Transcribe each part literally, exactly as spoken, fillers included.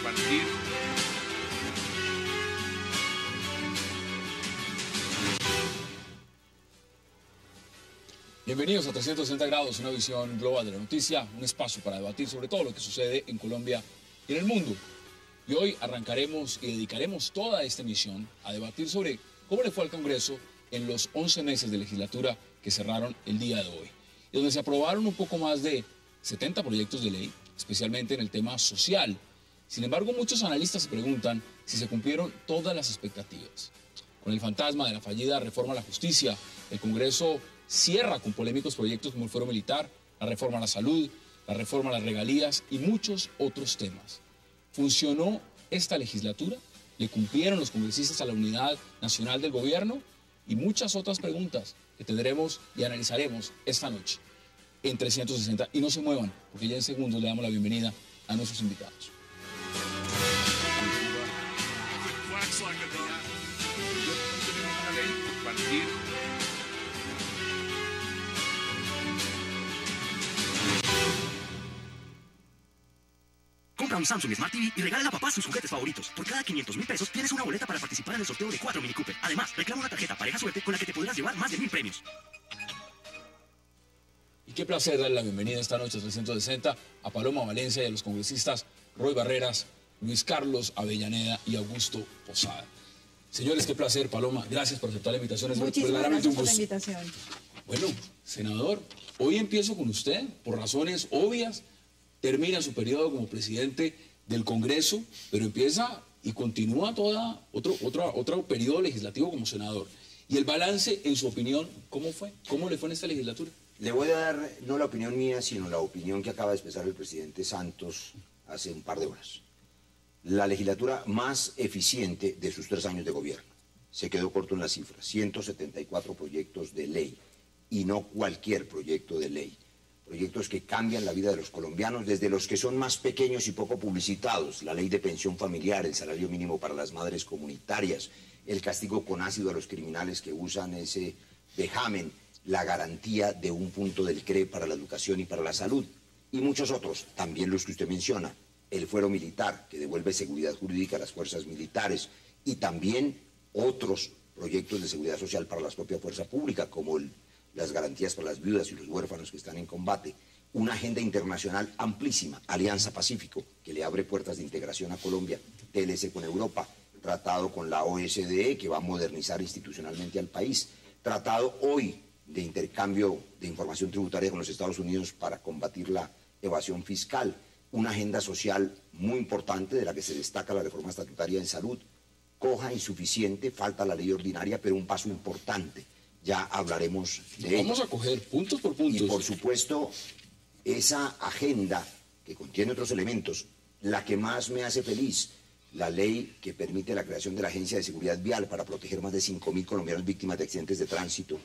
Cualquier... Bienvenidos a trescientos sesenta grados, una visión global de la noticia, un espacio para debatir sobre todo lo que sucede en Colombia y en el mundo. Y hoy arrancaremos y dedicaremos toda esta emisión a debatir sobre cómo le fue al Congreso en los once meses de legislatura que cerraron el día de hoy, y donde se aprobaron un poco más de setenta proyectos de ley, especialmente en el tema social. Sin embargo, muchos analistas se preguntan si se cumplieron todas las expectativas. Con el fantasma de la fallida reforma a la justicia, el Congreso cierra con polémicos proyectos como el fuero militar, la reforma a la salud, la reforma a las regalías y muchos otros temas. ¿Funcionó esta legislatura? ¿Le cumplieron los congresistas a la unidad nacional del gobierno? Y muchas otras preguntas que tendremos y analizaremos esta noche en trescientos sesenta. Y no se muevan, porque ya en segundos le damos la bienvenida a nuestros invitados. Compra un Samsung Smart T V y regala a papá sus juguetes favoritos. Por cada quinientos mil pesos tienes una boleta para participar en el sorteo de cuatro Mini Cooper. Además, reclama una tarjeta Pareja Suerte con la que te podrás llevar más de mil premios. Y qué placer darle la bienvenida esta noche a trescientos sesenta a Paloma Valencia y a los congresistas Roy Barreras, Luis Carlos Avellaneda y Augusto Posada. Señores, qué placer, Paloma. Gracias por aceptar la invitación. Es Muchísimas gracias por la invitación. Bueno, senador, hoy empiezo con usted por razones obvias. Termina su periodo como presidente del Congreso, pero empieza y continúa toda otro, otro, otro periodo legislativo como senador. Y el balance, en su opinión, ¿cómo fue? ¿Cómo le fue en esta legislatura? Le voy a dar no la opinión mía, sino la opinión que acaba de expresar el presidente Santos hace un par de horas. La legislatura más eficiente de sus tres años de gobierno. Se quedó corto en las cifras. ciento setenta y cuatro proyectos de ley, y no cualquier proyecto de ley. Proyectos que cambian la vida de los colombianos, desde los que son más pequeños y poco publicitados, la ley de pensión familiar, el salario mínimo para las madres comunitarias, el castigo con ácido a los criminales que usan ese vejamen, la garantía de un punto del C R E para la educación y para la salud, y muchos otros, también los que usted menciona, el fuero militar, que devuelve seguridad jurídica a las fuerzas militares, y también otros proyectos de seguridad social para la propia fuerza pública, como el las garantías para las viudas y los huérfanos que están en combate, una agenda internacional amplísima, Alianza Pacífico, que le abre puertas de integración a Colombia, T L C con Europa, tratado con la O E C D E, que va a modernizar institucionalmente al país, tratado hoy de intercambio de información tributaria con los Estados Unidos para combatir la evasión fiscal, una agenda social muy importante de la que se destaca la reforma estatutaria en salud, coja, insuficiente, falta la ley ordinaria, pero un paso importante. Ya hablaremos de ello. Vamos a coger puntos por puntos. Y por supuesto, esa agenda que contiene otros elementos, la que más me hace feliz, la ley que permite la creación de la Agencia de Seguridad Vial para proteger más de cinco mil colombianos víctimas de accidentes de tránsito,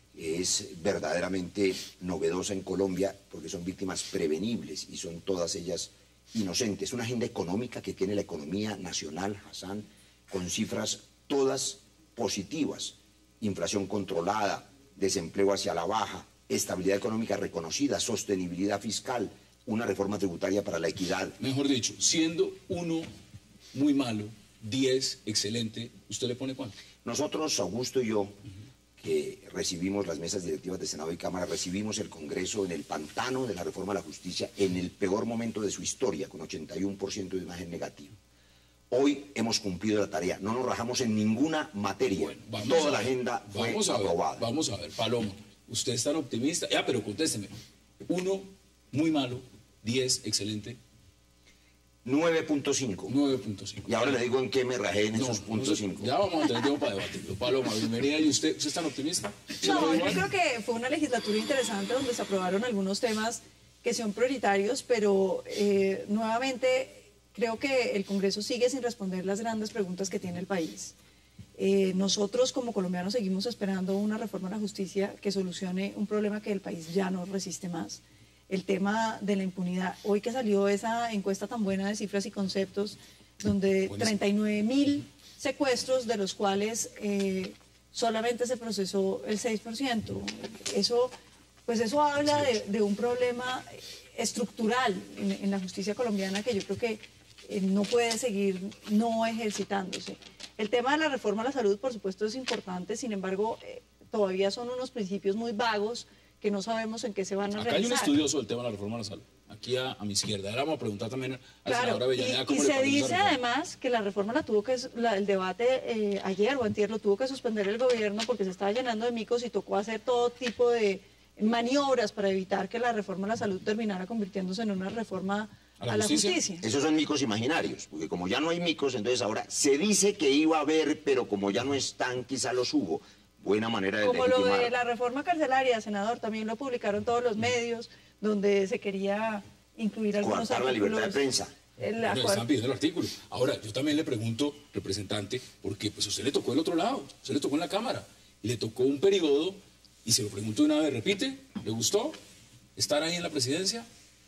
es verdaderamente novedosa en Colombia porque son víctimas prevenibles y son todas ellas inocentes. Una agenda económica que tiene la economía nacional, Hassan, con cifras todas positivas. Inflación controlada, desempleo hacia la baja, estabilidad económica reconocida, sostenibilidad fiscal, una reforma tributaria para la equidad. Mejor dicho, siendo uno muy malo, diez excelente, ¿usted le pone cuánto? Nosotros, Augusto y yo, uh-huh. que recibimos las mesas directivas de Senado y Cámara, recibimos el Congreso en el pantano de la reforma a la justicia en el peor momento de su historia, con ochenta y uno por ciento de imagen negativa. Hoy hemos cumplido la tarea, no nos rajamos en ninguna materia, bueno, toda la agenda fue vamos a aprobada. Ver, vamos a ver, Paloma, usted es tan optimista, ya, pero contésteme, uno, muy malo, diez, excelente. nueve punto cinco. nueve punto cinco. Y ahora le digo en qué me rajé en no, esos puntos cinco. Ya vamos a tener tiempo para debatirlo. Paloma, bienvenida. ¿Y usted, usted es tan optimista? No, yo creo que fue una legislatura interesante donde se aprobaron algunos temas que son prioritarios, pero eh, nuevamente creo que el Congreso sigue sin responder las grandes preguntas que tiene el país. Eh, nosotros como colombianos seguimos esperando una reforma a la justicia que solucione un problema que el país ya no resiste más. El tema de la impunidad. Hoy que salió esa encuesta tan buena de cifras y conceptos, donde treinta y nueve mil secuestros, de los cuales eh, solamente se procesó el seis por ciento. Eso, pues eso habla de, de un problema estructural en, en la justicia colombiana que yo creo que eh, no puede seguir no ejercitándose. El tema de la reforma a la salud, por supuesto, es importante, sin embargo, eh, todavía son unos principios muy vagos que no sabemos en qué se van a Acá realizar. hay un estudioso del tema de la reforma a la salud, aquí a, a mi izquierda. Ahora vamos a preguntar también a la Claro, senadora Avellaneda y, cómo y le se parece esa dice reforma. además que la reforma la tuvo que, la, el debate eh, ayer o antier lo tuvo que suspender el gobierno porque se estaba llenando de micos y tocó hacer todo tipo de maniobras para evitar que la reforma a la salud terminara convirtiéndose en una reforma ¿A la a la justicia? justicia. Esos son micos imaginarios, porque como ya no hay micos, entonces ahora se dice que iba a haber, pero como ya no están, quizá los hubo. Buena manera de Como lo legitimar. de la reforma carcelaria, senador, también lo publicaron todos los medios, donde se quería incluir algunos Coartar la libertad de artículos. prensa. El Bueno, acuerdo- están pidiendo el artículo. Ahora, yo también le pregunto, representante, porque pues a usted le tocó el otro lado, a usted le tocó en la Cámara, y le tocó un periodo, y se lo pregunto de una vez, repite, ¿le gustó estar ahí en la presidencia?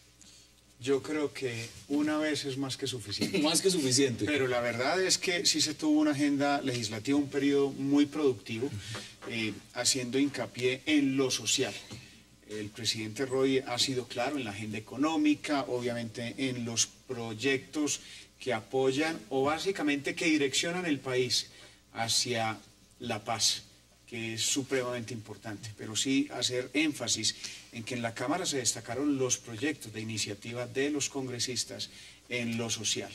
Yo creo que una vez es más que suficiente. Más que suficiente. Pero la verdad es que sí se tuvo una agenda legislativa, un periodo muy productivo, eh, haciendo hincapié en lo social. El presidente Roy ha sido claro en la agenda económica, obviamente en los proyectos que apoyan o básicamente que direccionan el país hacia la paz, que es supremamente importante, pero sí hacer énfasis en que en la Cámara se destacaron los proyectos de iniciativa de los congresistas en lo social.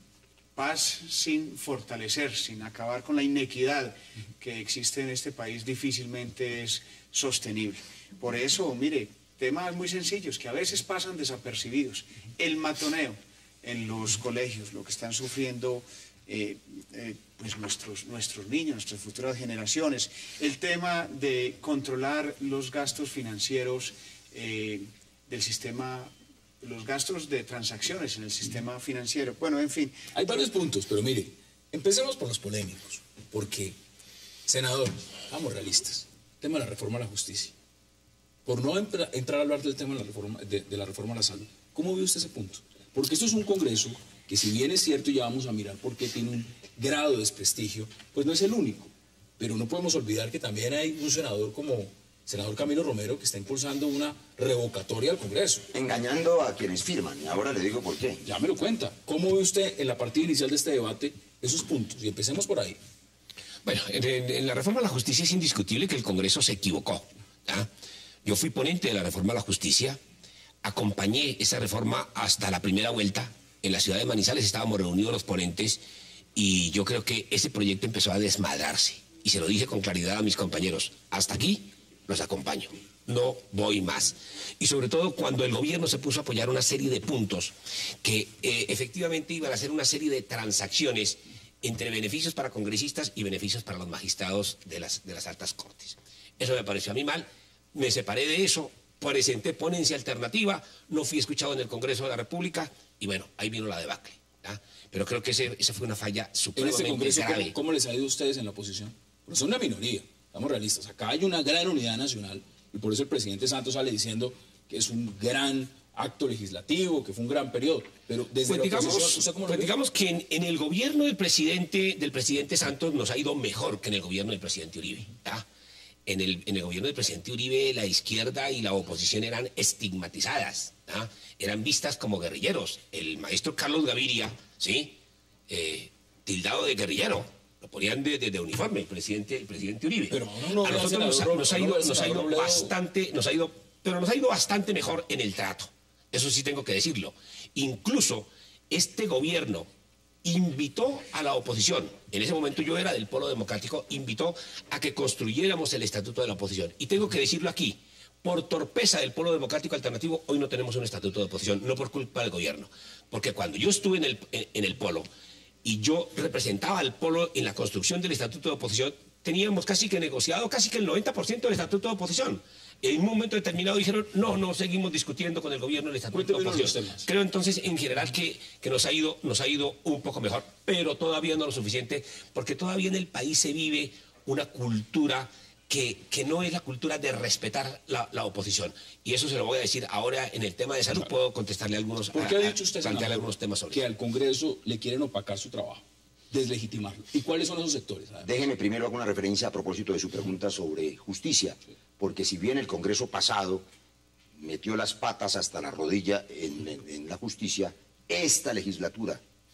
Paz sin fortalecer, sin acabar con la inequidad que existe en este país, difícilmente es sostenible. Por eso, mire, temas muy sencillos que a veces pasan desapercibidos. El matoneo en los colegios, lo que están sufriendo eh, eh, pues nuestros, nuestros niños, nuestras futuras generaciones. El tema de controlar los gastos financieros eh, del sistema, los gastos de transacciones en el sistema financiero. Bueno, en fin. Hay varios puntos, pero mire, empecemos por los polémicos, porque, senador, vamos realistas, tema de la reforma a la justicia. Por no entra- entrar a hablar del tema de la, reforma, de, de la reforma a la salud, ¿cómo ve usted ese punto? Porque esto es un Congreso que, si bien es cierto, y ya vamos a mirar por qué tiene un grado de desprestigio, pues no es el único. Pero no podemos olvidar que también hay un senador como el senador Camilo Romero que está impulsando una revocatoria al Congreso. Engañando a quienes firman, y ahora le digo por qué. Ya me lo cuenta. ¿Cómo ve usted en la partida inicial de este debate esos puntos? Y empecemos por ahí. Bueno, en, en- en la reforma a la justicia es indiscutible que el Congreso se equivocó. ¿Ya? Yo fui ponente de la reforma a la justicia, acompañé esa reforma hasta la primera vuelta. En la ciudad de Manizales estábamos reunidos los ponentes y yo creo que ese proyecto empezó a desmadrarse. Y se lo dije con claridad a mis compañeros. Hasta aquí los acompaño. No voy más. Y sobre todo cuando el gobierno se puso a apoyar una serie de puntos que eh, efectivamente iban a ser una serie de transacciones entre beneficios para congresistas y beneficios para los magistrados de las, de las altas cortes. Eso me pareció a mí mal. Me separé de eso, presenté ponencia alternativa, no fui escuchado en el Congreso de la República y bueno, ahí vino la debacle. ¿Ya? Pero creo que ese, esa fue una falla En este supremamente Congreso, grave. ¿cómo, cómo les ha ido a ustedes en la oposición? Porque son una minoría, estamos realistas. Acá hay una gran unidad nacional y por eso el presidente Santos sale diciendo que es un gran acto legislativo, que fue un gran periodo. Pero desde Pues la digamos, oposición, ¿usted cómo lo pues ve? digamos que en, en el gobierno del presidente, del presidente Santos nos ha ido mejor que en el gobierno del presidente Uribe. ¿Ya? En el, en el gobierno del presidente Uribe la izquierda y la oposición eran estigmatizadas, ¿ya? Eran vistas como guerrilleros. El maestro Carlos Gaviria, ¿sí? Eh, tildado de guerrillero. Lo ponían de, de- de uniforme el presidente, el presidente Uribe. Pero ahora no a ve al nosotros nos, ha- senador nos ha Robledo, ido, no ve al nos ha ido senador Robledo. bastante, nos ha ido, pero nos ha ido bastante mejor en el trato. Eso sí tengo que decirlo. Incluso este gobierno invitó a la oposición, en ese momento yo era del Polo Democrático, invitó a que construyéramos el estatuto de la oposición. Y tengo que decirlo aquí, por torpeza del Polo Democrático Alternativo, hoy no tenemos un estatuto de oposición, no por culpa del gobierno. Porque cuando yo estuve en el, en, en el Polo y yo representaba al Polo en la construcción del estatuto de oposición, teníamos casi que negociado casi que el noventa por ciento del estatuto de oposición. En un momento determinado dijeron, no, no, seguimos discutiendo con el gobierno el estatuto de Cuéntenos los oposición. temas. Creo entonces, en general, que, que nos, ha ido, nos ha ido un poco mejor, pero todavía no lo suficiente, porque todavía en el país se vive una cultura que, que no es la cultura de respetar la, la oposición. Y eso se lo voy a decir ahora en el tema de salud. Puedo contestarle algunos, ¿Por qué a- ha a- dicho usted, plantearle senador, algunos temas sobre que eso. al Congreso le quieren opacar su trabajo, deslegitimarlo? ¿Y cuáles son esos sectores? además? Déjeme primero hacer una referencia a propósito de su pregunta sobre justicia, porque si bien el Congreso pasado metió las patas hasta la rodilla en, en- en la justicia, esta legislatura,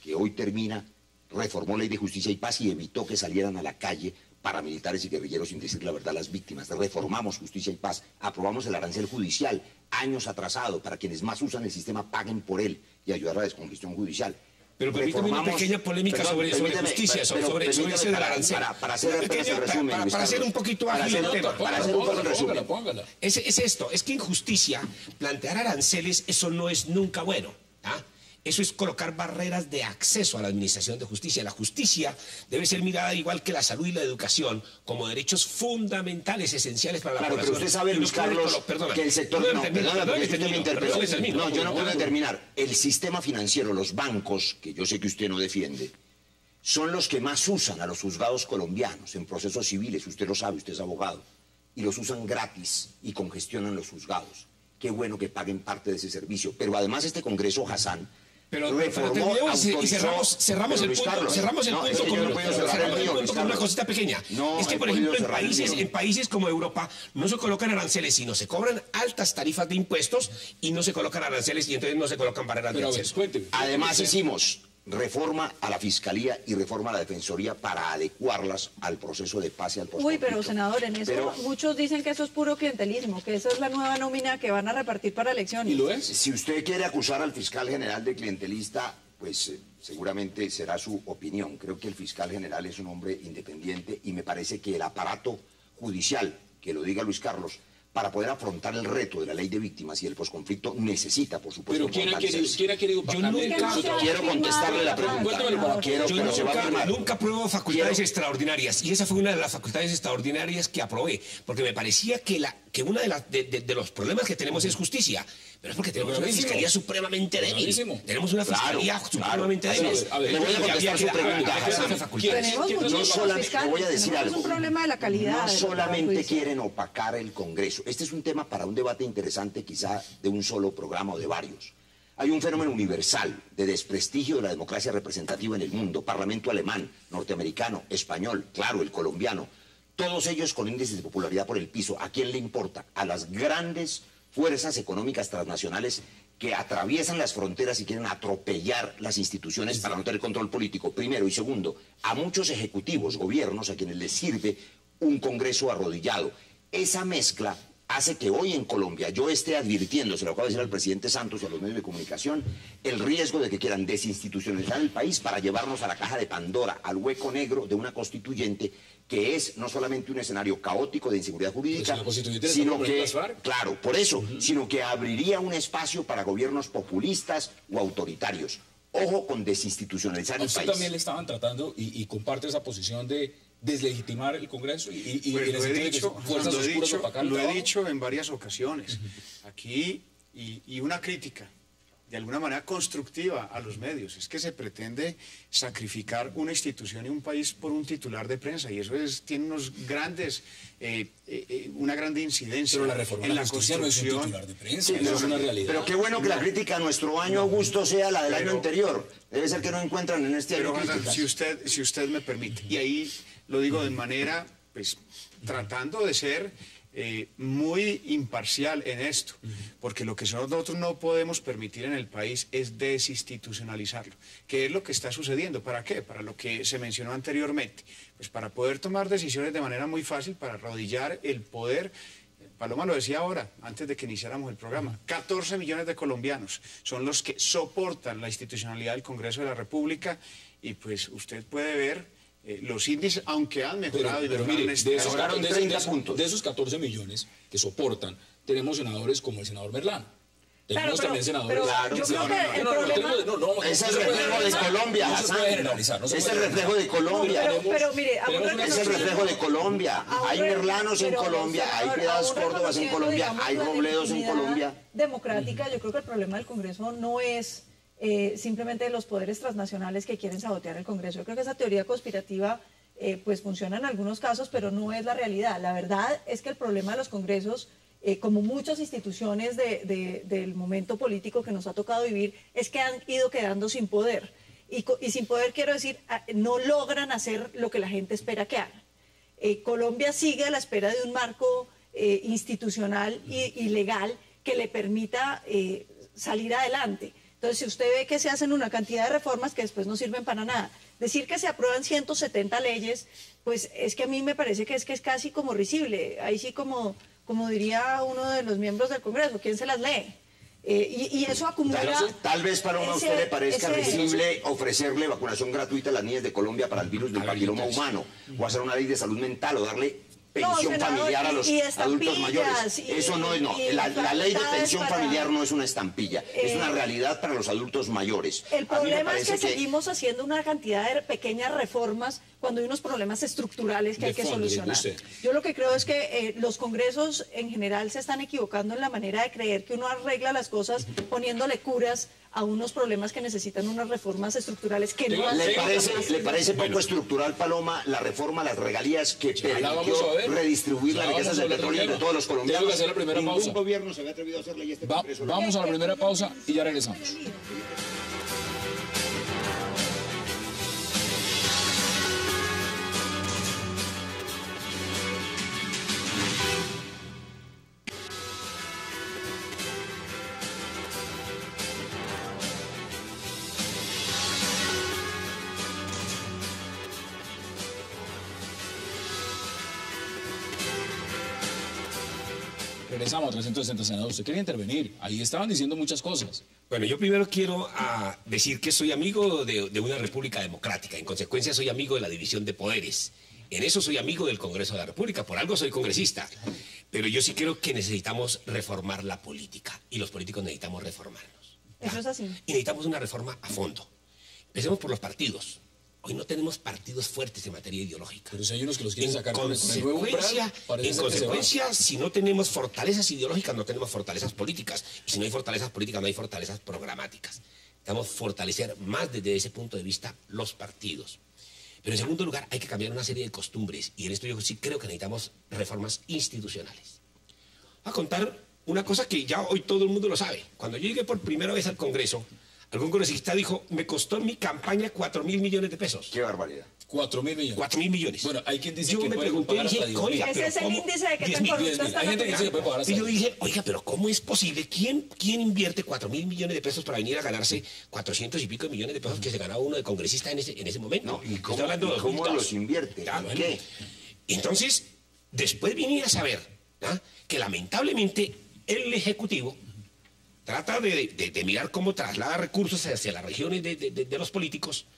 que hoy termina, reformó Ley de Justicia y Paz y evitó que salieran a la calle paramilitares y guerrilleros sin decir la verdad a las víctimas. Reformamos Justicia y Paz, aprobamos el arancel judicial, años atrasado, para quienes más usan el sistema paguen por él y ayudar a la descongestión judicial. Pero permítame una pequeña polémica perdón, sobre, sobre justicia, pero, sobre, sobre ese del arancel. Para, para, hacer, pequeña, resumen, para, para hacer un poquito ágil el tema. Para hacer un poco el resumen. Es, es esto, es que en justicia plantear aranceles, eso no es nunca bueno. ¿Ah? Eso es colocar barreras de acceso a la administración de justicia. La justicia debe ser mirada igual que la salud y la educación como derechos fundamentales, esenciales para la claro, población. Pero usted sabe, Luis Carlos, perdona, que el sector... No, perdona, porque usted me interpretó. No, yo no puedo terminar. El sistema financiero, los bancos, que yo sé que usted no defiende, son los que más usan a los juzgados colombianos en procesos civiles. Usted lo sabe, usted es abogado. Y los usan gratis y congestionan los juzgados. Qué bueno que paguen parte de ese servicio. Pero además este Congreso, Hassan... Pero, pero terminemos y cerramos, cerramos el punto, Carlos, cerramos el no, punto, con, no cerramos el punto con una cosita pequeña. No, es que, por ejemplo, en países, en países como Europa no se colocan aranceles, sino se cobran altas tarifas de impuestos y no se colocan aranceles y entonces no se colocan barreras de acceso. Además hicimos reforma a la Fiscalía y reforma a la Defensoría para adecuarlas al proceso de paz y al postconflicto. Uy, pero senador, en eso pero, muchos dicen que eso es puro clientelismo, que esa es la nueva nómina que van a repartir para elecciones. ¿Y lo es? Si usted quiere acusar al fiscal general de clientelista, pues eh, seguramente será su opinión. Creo que el fiscal general es un hombre independiente y me parece que el aparato judicial, que lo diga Luis Carlos, para poder afrontar el reto de la ley de víctimas y el posconflicto, necesita, por supuesto, pero ¿quién ha querido, ¿quién ha querido yo nunca quiero contestarle la pregunta. Quiero, yo pero nunca, se va a firmar. nunca apruebo facultades quiero. extraordinarias, y esa fue una de las facultades extraordinarias que aprobé, porque me parecía que, la, que uno de, la, de, de, de los problemas que tenemos es justicia, pero es porque tenemos una fiscalía supremamente débil. Tenemos una fiscalía claro, supremamente claro. débil. A ver, le voy a contestar su pregunta. No solamente, le voy a decir algo. Es un problema de la calidad. No solamente quieren opacar el Congreso. Este es un tema para un debate interesante, quizá de un solo programa o de varios. Hay un fenómeno universal de desprestigio de la democracia representativa en el mundo. Parlamento alemán, norteamericano, español, claro, el colombiano. Todos ellos con índices de popularidad por el piso. ¿A quién le importa? A las grandes fuerzas económicas transnacionales que atraviesan las fronteras y quieren atropellar las instituciones para no tener control político, primero. Y segundo, a muchos ejecutivos, gobiernos, a quienes les sirve un Congreso arrodillado. Esa mezcla hace que hoy en Colombia yo esté advirtiendo, se lo acabo de decir al presidente Santos y a los medios de comunicación, el riesgo de que quieran desinstitucionalizar el país para llevarnos a la caja de Pandora, al hueco negro de una constituyente que es no solamente un escenario caótico de inseguridad jurídica, sino que, claro, por eso, uh-huh. sino que abriría un espacio para gobiernos populistas o autoritarios. Ojo con desinstitucionalizar el usted país. También le estaban tratando y, y comparte esa posición de deslegitimar el Congreso y, y, pues y en el lo he sentido dicho, de que fuerzas lo he oscuras dicho, opacan lo he trabajo. dicho en varias ocasiones aquí y, y una crítica de alguna manera constructiva a los medios es que se pretende sacrificar una institución y un país por un titular de prensa y eso es, tiene unos grandes eh, eh, una grande incidencia pero la reforma en de la, la justicia no es un titular de prensa, sí, eso pero, es una realidad. Pero qué bueno que la crítica a nuestro año Augusto sea la del pero, año anterior. Debe ser que no encuentran en este pero, año críticas. Si usted, si usted me permite, y ahí lo digo de manera, pues, tratando de ser eh, muy imparcial en esto, porque lo que nosotros no podemos permitir en el país es desinstitucionalizarlo. ¿Qué es lo que está sucediendo? ¿Para qué? Para lo que se mencionó anteriormente. Pues para poder tomar decisiones de manera muy fácil, para arrodillar el poder. Paloma lo decía ahora, antes de que iniciáramos el programa, catorce millones de colombianos son los que soportan la institucionalidad del Congreso de la República y pues usted puede ver eh, los índices, aunque han mejorado pero, y pero mire, este de esos, ahora de, treinta de, puntos. de esos catorce millones que soportan, tenemos senadores como el senador Merlano. Tenemos Claro, también pero, senadores. pero Claro, yo sí, creo no, que no, el no, no, problema... no, no, no, es el no se puede reflejo de generalizar, Colombia, no se Hassan. puede generalizar. No se Es puede el reflejo de Colombia. No, pero, pero mire, aún tenemos una- Es el reconociendo- reflejo de Colombia. aún Hay re- Merlanos en pero, Colombia, hay senador, Piedades aún Córdobas en reconociendo, Colombia, digamos, hay la Robledos en legitimidad Colombia. democrática, yo creo que el problema del Congreso no es eh, simplemente los poderes transnacionales que quieren sabotear el Congreso. Yo creo que esa teoría conspirativa eh, pues funciona en algunos casos, pero no es la realidad. La verdad es que el problema de los congresos, eh, como muchas instituciones de, de, del momento político que nos ha tocado vivir, es que han ido quedando sin poder. Y, y sin poder quiero decir, no logran hacer lo que la gente espera que hagan. Eh, Colombia sigue a la espera de un marco eh, institucional y, y legal que le permita eh, salir adelante. Entonces, si usted ve que se hacen una cantidad de reformas que después no sirven para nada, decir que se aprueban ciento setenta leyes, pues es que a mí me parece que es que es casi como risible. Ahí sí, como, como diría uno de los miembros del Congreso, ¿quién se las lee? Eh, y, y eso acumula... Tal, tal vez para a usted le parezca ese, risible ofrecerle vacunación gratuita a las niñas de Colombia para el virus del papiloma humano, o hacer una ley de salud mental, o darle pensión no, senador, familiar a los y, y adultos mayores. Y, Eso no es, no. La, la ley de pensión para, familiar no es una estampilla, eh, es una realidad para los adultos mayores. El problema es que, que seguimos haciendo una cantidad de pequeñas reformas cuando hay unos problemas estructurales que hay que fondo, solucionar. Yo lo que creo es que eh, los congresos en general se están equivocando en la manera de creer que uno arregla las cosas poniéndole curas a unos problemas que necesitan unas reformas estructurales que no ¿Le parece, ¿Le parece poco bueno. estructural, Paloma, la reforma a las regalías que ya permitió redistribuir las riquezas del petróleo entre todos los colombianos? Tengo que hacer la primera Ningún pausa. gobierno se había atrevido a hacerle y este Va, Congreso. Vamos a la primera pausa y ya regresamos. Regresamos a trescientos sesenta, senador. Usted quería intervenir. Ahí estaban diciendo muchas cosas. Bueno, yo primero quiero ah, decir que soy amigo de, de una república democrática. En consecuencia, soy amigo de la división de poderes. En eso soy amigo del Congreso de la República. Por algo soy congresista. Pero yo sí creo que necesitamos reformar la política. Y los políticos necesitamos reformarnos. ¿Ya? Eso es así. Y necesitamos una reforma a fondo. Empecemos por los partidos. Hoy no tenemos partidos fuertes en materia ideológica. Pero si hay unos que los quieren en sacar con el consecuencia, nuevo umbral, en consecuencia, si no tenemos fortalezas ideológicas, no tenemos fortalezas políticas. Y si no hay fortalezas políticas, no hay fortalezas programáticas. Necesitamos fortalecer más desde ese punto de vista los partidos. Pero en segundo lugar, hay que cambiar una serie de costumbres. Y en esto yo sí creo que necesitamos reformas institucionales. Voy a contar una cosa que ya hoy todo el mundo lo sabe. Cuando yo llegué por primera vez al Congreso, algún congresista dijo, me costó mi campaña cuatro mil millones de pesos. ¡Qué barbaridad! Cuatro mil millones. Cuatro mil millones. Bueno, hay quien dice yo que me puede pregunté, pagar dije, hasta diez mil. oiga, Ese pero es el ¿cómo? índice de que diez tan mil, corrupta diez mil. está Hay la gente que dice que puede pagar hasta Y yo diez mil. dije, oiga, pero ¿cómo es posible? ¿Quién, quién invierte cuatro mil millones de pesos para venir a ganarse cuatrocientos y pico de millones de pesos que se ganaba uno de congresista en ese, en ese momento? No, ¿y cómo, Estoy hablando y de cómo dos mil dos. los invierte? Ya, ¿En bueno. qué? Entonces, después vine a saber ¿ah? que lamentablemente el Ejecutivo trata de, de, de mirar cómo traslada recursos hacia las regiones de, de, de, de los políticos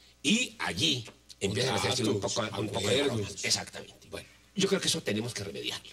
y allí empiezan a hacerse un poco, un poco de bromas. Exactamente. Bueno, yo creo que eso tenemos que remediarlo.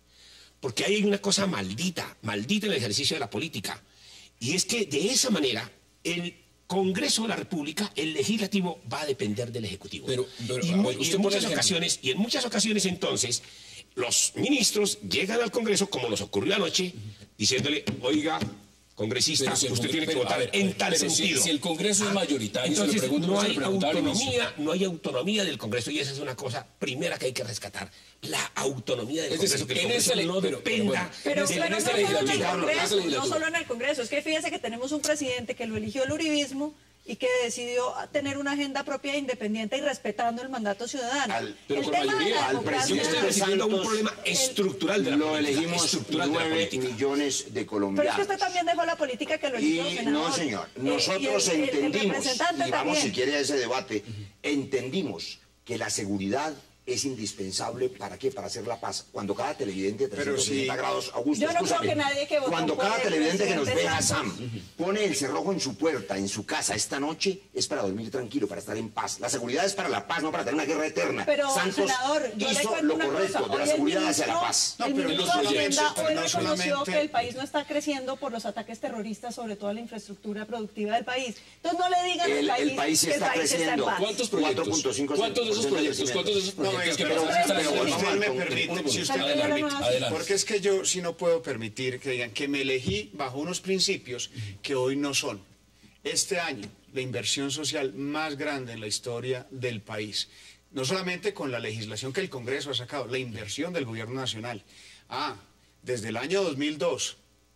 Porque hay una cosa maldita, maldita en el ejercicio de la política. Y es que de esa manera el Congreso de la República, el Legislativo, va a depender del Ejecutivo. Pero, pero, y, a ver, y usted en pone muchas el ocasiones, y en muchas ocasiones entonces, los ministros llegan al Congreso, como nos ocurrió anoche, diciéndole, oiga, congresista, Pero si el usted Congreso- tiene que pero, votar a ver, en tal pero si- sentido. si el Congreso es mayoritario, se lo entonces pregunto, no se lo hay preguntaba al inicio. autonomía, no hay autonomía del Congreso y esa es una cosa primera que hay que rescatar, la autonomía del Es Congreso, decir, que el en Congreso ese le- no pero- pero dependa bueno, Pero, de Sí, pero en no, esta solo en el legislatura, en esta Congreso, no legislatura. solo en el Congreso, es que fíjese que tenemos un presidente que lo eligió el uribismo y que decidió tener una agenda propia e independiente y respetando el mandato ciudadano. Al- pero el con tema de mayoría, la al democracia- Yo estoy presidente refiriendo a un Santos, problema estructural de la Lo política, elegimos estructural de la nueve política. millones de Pero es colombianos. que usted también dejó la política que lo eligió, Y senador. no, señor, Eh, nosotros y el- el- el entendimos, representante y vamos también. si quiere a ese debate, entendimos que la seguridad es indispensable, ¿para qué? Para hacer la paz. Cuando cada televidente de Pero trescientos sesenta sí. grados, Augusto, Yo no creo escúchame, que nadie que votó cuando por cada el televidente que nos presidente ve a Santos- Sam pone el cerrojo en su puerta, en su casa esta noche, es para dormir tranquilo, para estar en paz. La seguridad es para la paz, no para tener una guerra eterna. Pero, Santos senador, yo le hizo cuento lo una correcto, cosa. de la Hoy el seguridad hacia la ministro- paz. No, el pero ministro no de solamente- Hacienda pero hoy no reconoció solamente- que el país no está creciendo por los ataques terroristas, sobre todo a la infraestructura productiva del país. Entonces no le digan al El, país, el país sí que el está país está en creciendo. paz. ¿Cuántos proyectos? cuatro punto cinco ¿Cuántos de esos proyectos? ¿Cuántos de esos No, proyectos venga, que pero, pasaron esta pero, si legislatura? usted me Juan, permite, si usted me Adelante. permite, Adelante. porque es que yo sí no puedo permitir que digan que me elegí bajo unos principios que hoy no son. Este año, la inversión social más grande en la historia del país, no solamente con la legislación que el Congreso ha sacado, la inversión del gobierno nacional. Ah, desde el año dos mil dos,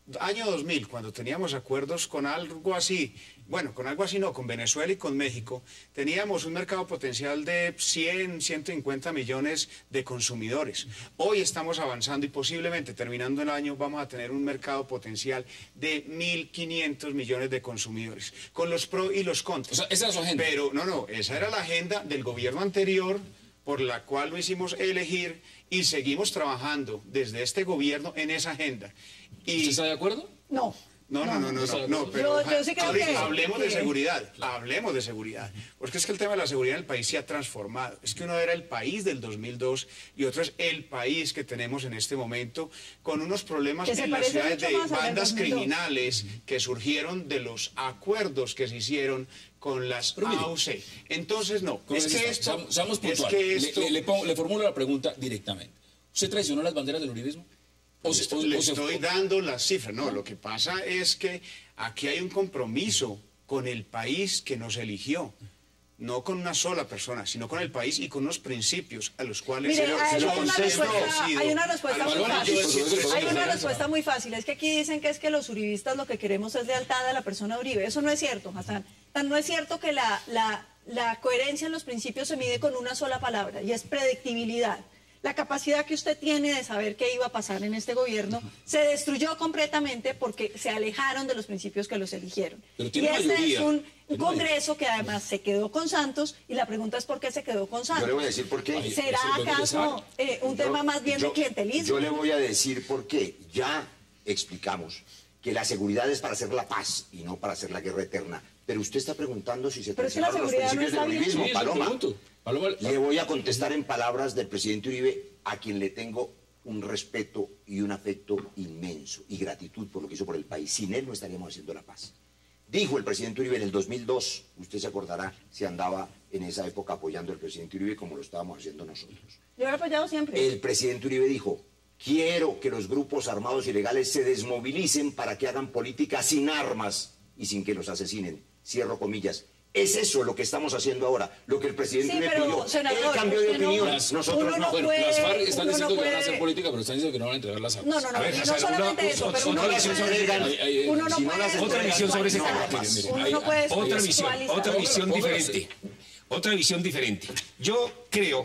año dos mil, cuando teníamos acuerdos con algo así, bueno, con algo así no, con Venezuela y con México, teníamos un mercado potencial de cien, ciento cincuenta millones de consumidores. Hoy estamos avanzando y posiblemente terminando el año vamos a tener un mercado potencial de mil quinientos millones de consumidores, con los pros y los contras. O sea, esa es su agenda. Pero no, no, esa era la agenda del gobierno anterior, por la cual lo hicimos elegir y seguimos trabajando desde este gobierno en esa agenda. Y ¿Usted está de acuerdo? No. no, no, no, no, no, no, pero Yo- yo sí creo ahorita que- hablemos de que- seguridad, hablemos de seguridad, porque es que el tema de la seguridad en el país se ha transformado. Es que uno era el país del dos mil dos y otro es el país que tenemos en este momento, con unos problemas Que se en las parece ciudades mucho de más al del bandas dos mil dos. criminales que surgieron de los acuerdos que se hicieron con las Pero mire, A U C. Entonces, no, es Congresista, que esto... seamos, seamos es puntuales. que Le- esto- le, le pongo- le formulo la pregunta directamente. ¿Usted traicionó las banderas del uribismo? ¿O se- o- Le o se- estoy dando las cifras. No, lo que pasa es que aquí hay un compromiso con el país que nos eligió. No con una sola persona, sino con el país y con unos principios a los cuales Mire, se lo- hay se lo una concedo respuesta, sido hay una respuesta a los muy valores fácil. y yo decir que Hay son una de respuesta muy fácil. Es que aquí dicen que es que los uribistas lo que queremos es lealtad a la persona Uribe. Eso no es cierto, Hassan. Tan no es cierto que la, la, la coherencia en los principios se mide con una sola palabra y es predictibilidad. La capacidad que usted tiene de saber qué iba a pasar en este gobierno se destruyó completamente porque se alejaron de los principios que los eligieron. Pero Y tiene este mayoría. es un Tiene Congreso que además se quedó con Santos y la pregunta es por qué se quedó con Santos. Yo le voy a decir por qué. Ay, ¿Será eso es lo que acaso eh, un tema Yo- más bien yo- de clientelismo? Yo le voy a decir por qué. Ya explicamos que la seguridad es para hacer la paz y no para hacer la guerra eterna. Pero usted está preguntando si se Pero es que la traicionaron los seguridad no principios está del bien. uribismo, Sí, eso Paloma. pregunto. Paloma, Le voy a contestar en palabras del presidente Uribe, a quien le tengo un respeto y un afecto inmenso y gratitud por lo que hizo por el país. Sin él no estaríamos haciendo la paz. Dijo el presidente Uribe en el dos mil dos, usted se acordará si andaba en esa época apoyando al presidente Uribe como lo estábamos haciendo nosotros. Yo lo he apoyado siempre. El presidente Uribe dijo, quiero que los grupos armados ilegales se desmovilicen para que hagan política sin armas y sin que los asesinen. Cierro comillas. Es eso lo que estamos haciendo ahora, lo que el presidente Sí, Uribe pero, pidió. senador, Él cambió de usted no- opinión, Las- nosotros uno no. no Bueno, puede- las FARC están uno diciendo no que van a puede- hacer política, pero están diciendo que no van a entregar las armas. No, no, no, A ver, y no Hassan, solamente una- eso, otra- pero uno otra no visión puede- sobre el Ay, ay, ay, uno no si no puede las- Otra visión sobre ese tema. descontextualizar. Mire, Uno mire, no hay- puede Otra visión, descontextualizar. otra visión Póngala, diferente. Otra visión diferente. Yo creo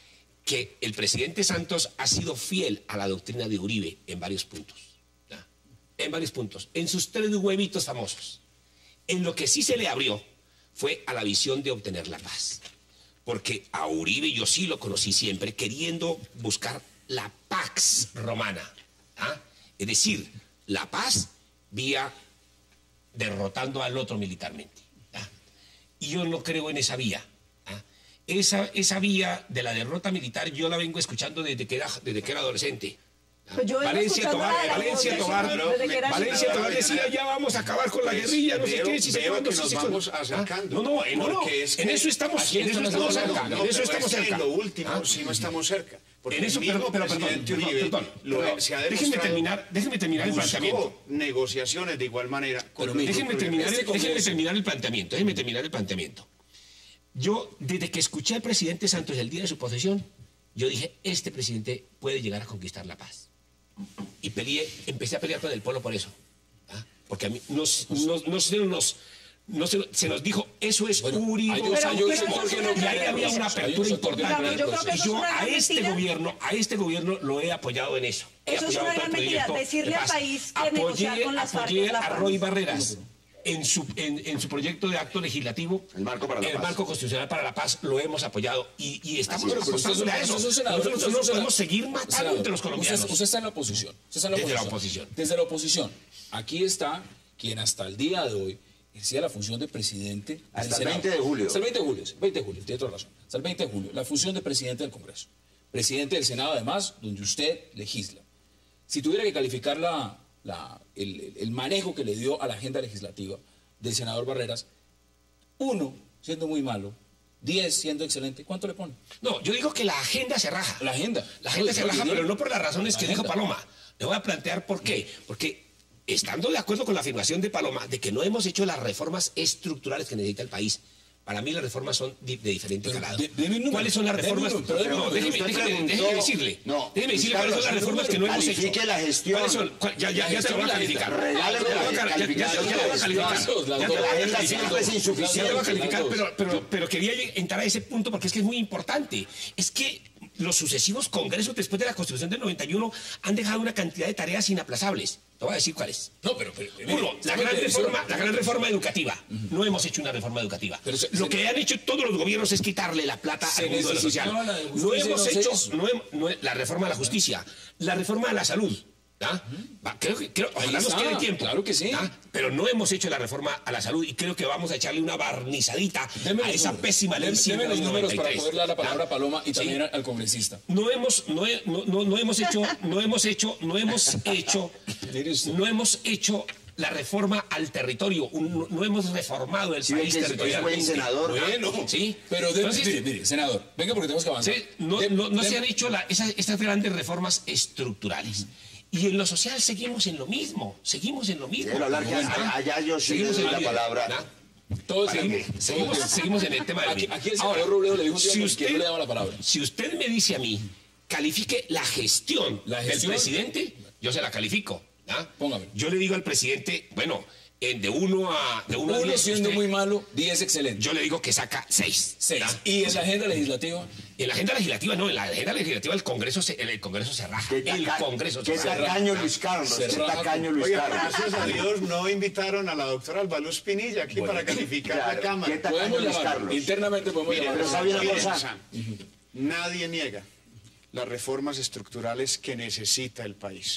que el presidente Santos ha sido fiel a la doctrina de Uribe en varios puntos. ¿Ya? En varios puntos. En sus tres huevitos famosos. En lo que sí se le abrió fue a la visión de obtener la paz. Porque a Uribe yo sí lo conocí siempre queriendo buscar la pax romana. ¿Ah? Es decir, la paz vía derrotando al otro militarmente. ¿Ah? Y yo no creo en esa vía. ¿Ah? Esa, esa vía de la derrota militar yo la vengo escuchando desde que era, desde que era adolescente. ¿Ah? Pues yo vengo Valencia escuchando Tobar, a la Valencia voz Tobar, de- desde que era Valencia niña. Tobar decía ya vamos a acabar con la guerrilla, no sé Veo- qué, si se veo cuándo, que si nos se vamos cuándo. acercando. Ah, No, no, no, no, Porque es en que eso estamos, aquí en eso estamos estamos hablando, cerca, no, en eso pero estamos es que cerca. en lo último ¿Ah? sí no estamos cerca. Porque En eso, el mismo pero, pero, perdón, presidente perdón, Uribe perdón, lo- perdón. se ha Déjenme demostrado, terminar, déjenme terminar el buscó planteamiento. negociaciones de igual manera. con Pero los mire, Déjenme grupos terminar, este el- déjenme Congreso- terminar el planteamiento, déjenme terminar el planteamiento. Yo, desde que escuché al presidente Santos el día de su posesión, yo dije, este presidente puede llegar a conquistar la paz. Y peleé, empecé a pelear con el pueblo por eso. ¿Ah? Porque a mí nos, nos, no se nos... No se, se nos dijo, eso es Bueno, Uribe. hay dos años y ¿por qué no ahí había una Hay apertura unos acuerdos importante. Digamos, yo creo que Y eso es yo una a gran este mentira. gobierno, a este gobierno lo he apoyado en eso. He Eso es apoyado una todo el gran mentira, proyecto decirle de al paz. país que negociar con las FARC apoyé es la a paz. Roy Barreras en su, en, en su proyecto de acto legislativo. El marco para la el paz. marco constitucional para la paz lo hemos apoyado y, y estamos Así es. Pero usted es un- apostándole a eso. usted es un senador, Nosotros usted es no un senador. podemos seguir matando Senador, entre los usted- colombianos. Usted, está en la oposición. Usted está en la Desde la oposición. oposición. Desde la oposición. Aquí está quien hasta el día de hoy ejercía la función de presidente del Hasta el Senado. veinte de julio. Hasta el veinte de julio, sí, veinte de julio, tiene toda razón. Hasta el veinte de julio, la función de presidente del Congreso. Presidente del Senado, además, donde usted legisla. Si tuviera que calificar la, la- el, el manejo que le dio a la agenda legislativa del senador Barreras, uno siendo muy malo, diez siendo excelente, ¿cuánto le pone? No, yo digo que la agenda se raja. La agenda. La agenda No, se no, raja, dinero. pero no por las razones La que dijo agenda. Paloma. Le voy a plantear por qué. Porque estando de acuerdo con la afirmación de Paloma de que no hemos hecho las reformas estructurales que necesita el país, Para mí las reformas son di- de diferente Pero, calado. de- deme un número, ¿Cuáles son las deme reformas? un número, pero No, deme un déjeme, número. déjeme- Usted déjeme preguntó- decirle. No, Déjeme decirle cuáles son las Carlos, reformas que no hemos hecho. califique la gestión. ¿Cuáles son? ¿Cuál- Ya, ya, ya te lo voy a calificar. Regáleme Ya te lo voy a la cal- ya- ya- calificación ya te lo voy a de calificar. las dos, las Ya te dos. lo voy a La agenda calificar. siempre es insuficiente. Ya te lo voy a Las calificar, dos. pero, pero, pero quería entrar a ese punto porque es que es muy importante. Es que los sucesivos congresos después de la Constitución del noventa y uno han dejado una cantidad de tareas inaplazables. Te voy a decir cuáles. No, pero... pero Uno, la gran, reforma, la gran reforma educativa. No hemos hecho una reforma educativa. Pero se- Lo se- que han hecho todos los gobiernos es quitarle la plata Se al mundo de lo social. necesitaba la de No justicia, hemos no sé hecho eso. no hem- no he- la reforma de la justicia, la reforma de la salud. ¿Ah? Va, creo que, creo, Ahí ojalá nos está, quede tiempo. claro que sí. ¿Ah? Pero no hemos hecho la reforma a la salud y creo que vamos a echarle una barnizadita Deme a los esa números. pésima ley Deme- ciento Deme los números para noventa y tres. poder dar la palabra ¿Ah? a Paloma y Sí. también al congresista. No hemos, no, he- no, no, no hemos hecho, no hemos hecho, no hemos hecho, Mire usted. no hemos hecho la reforma al territorio, un- no hemos reformado el Sí, ve país que es- es territorialmente. buen senador. Bueno, Sí. Pero, de, Entonces, mire, mire, senador, venga porque tenemos que avanzar. Sí, no, De- no- no de- se han hecho la- esas, estas grandes reformas estructurales. Y en lo social seguimos en lo mismo, seguimos en lo mismo. Déjelo hablar, que ¿Ah? a- allá yo sí le Seguimos doy en la lo- palabra. ¿Ah? Todos ¿Para seguimos, qué? Seguimos, seguimos en el tema de Aquí, aquí el senador Robledo le dijo un día si que- usted, que no le daba la palabra. Si usted me dice a mí, califique la gestión, La del gestión. presidente, yo se la califico. ¿Ah? Póngame. Yo le digo al presidente, bueno, en de uno a de uno a Uno diez, siendo usted- muy malo, diez excelente. yo le digo que saca seis. Seis. ¿Ah? Y en la agenda legislativa, En la agenda legislativa, no, en la agenda legislativa el Congreso se, el, el Congreso se raja. Qué El taca- Congreso Qué se raja. tacaño Luis Carlos, Se qué raja. tacaño Luis Oiga, Carlos. gracias a Dios no invitaron a la doctora Albaluz Pinilla aquí para calificar claro, la Cámara. ¿qué tal? podemos Luis llamar, Carlos. internamente podemos Mire, llamar. pero ¿sabe una Miren, cosa? Sam, nadie niega las reformas estructurales que necesita el país.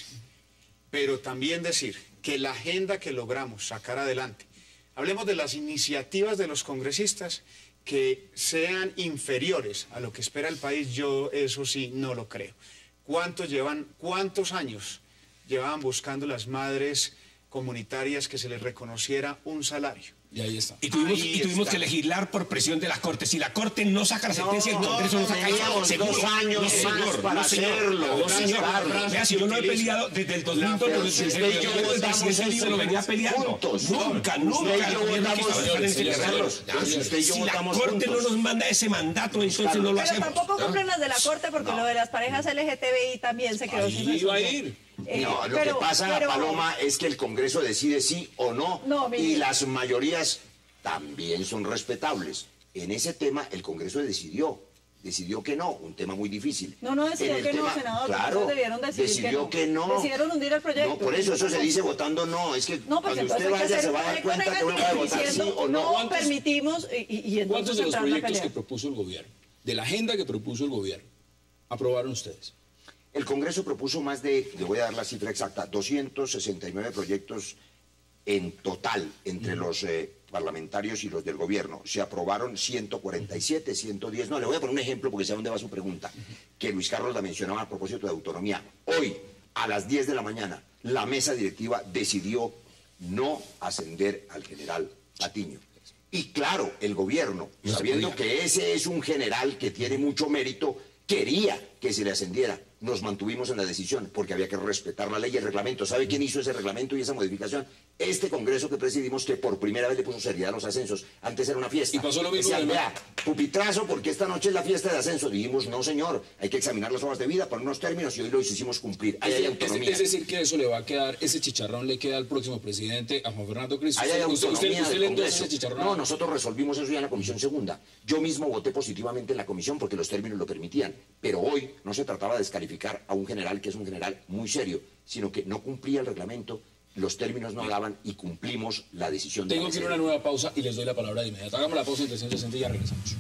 Pero también decir que la agenda que logramos sacar adelante, hablemos de las iniciativas de los congresistas que sean inferiores a lo que espera el país, yo eso sí no lo creo. ¿Cuántos llevan, cuántos años llevaban buscando las madres comunitarias que se les reconociera un salario? Y ahí está. Y tuvimos, Ahí y tuvimos está. que legislar por presión de la Corte. Si la Corte no saca la sentencia, el No, Congreso no saca teníamos eso. Seguro. dos años no, más señor, para no, señor. hacerlo. No, señor. Carlos, Vea, si yo no he peleado desde el dos mil dos, Pero desde si el usted y yo desde el votamos presidente eso lo venía peleando. juntos. Nunca, nunca. Usted y yo el gobierno votamos- quiso avanzar en este señores, terreno. señores, ¿Ya? si usted y yo Si la votamos Corte no juntos. nos manda ese mandato, entonces no lo Pero hacemos. tampoco ¿Ya? cumplen las de la Corte porque lo de las parejas L G T B I también se quedó sin Ahí iba a resolver. ir. Eh, No, lo pero- que pasa, pero- Paloma, es que el Congreso decide sí o no, No, mire. y las mayorías también son respetables. En ese tema el Congreso decidió, decidió que no, un tema muy difícil. No, no En decidió el que no, tema- senador. Claro, Ustedes debieron decidir decidió que que no. no. Decidieron hundir el proyecto. No, por eso, eso se dice votando no. Es que No, porque cuando usted entonces hay que vaya hacer se un va a dar proyecto cuenta que uno va a negativo votar sí diciendo, o no. no ¿Cuántos- permitimos y, y, y entonces ¿Cuántos de los entrar en una proyectos que pelea. propuso el gobierno, de la agenda que propuso el gobierno, aprobaron ustedes? El Congreso propuso más de, le voy a dar la cifra exacta, doscientos sesenta y nueve proyectos en total entre los eh, parlamentarios y los del gobierno. Se aprobaron ciento cuarenta y siete, ciento diez. No, le voy a poner un ejemplo porque sé a dónde va su pregunta, que Luis Carlos la mencionaba a propósito de autonomía. Hoy, a las diez de la mañana, la mesa directiva decidió no ascender al general Patiño. Y claro, el gobierno, No se sabiendo podía. que ese es un general que tiene mucho mérito, quería que se le ascendiera. Nos mantuvimos en la decisión porque había que respetar la ley y el reglamento. ¿Sabe quién hizo ese reglamento y esa modificación? Este Congreso que presidimos, que por primera vez le puso seriedad a los ascensos. Antes era una fiesta. Y pasó lo mismo Decían, con el- vea, pupitrazo porque esta noche es la fiesta de ascenso. Dijimos, no señor, hay que examinar las hojas de vida, poner unos términos y hoy lo hicimos cumplir. Ahí Es, hay es- autonomía. es decir, que eso le va a quedar, ese chicharrón le queda al próximo presidente, a Juan Fernando Cristo. Ahí hay Usted, usted, autonomía usted del le endosa Congreso. ese chicharrón. No, nosotros resolvimos eso ya en la Comisión Segunda. Yo mismo voté positivamente en la Comisión porque los términos lo permitían. Pero hoy no se trataba de descalificar a un general que es un general muy serio, sino que no cumplía el reglamento, los términos no daban y cumplimos la decisión de la Tengo que ir a mesa. una nueva pausa y les doy la palabra de inmediato. Hagamos la pausa en trescientos sesenta y ya regresamos.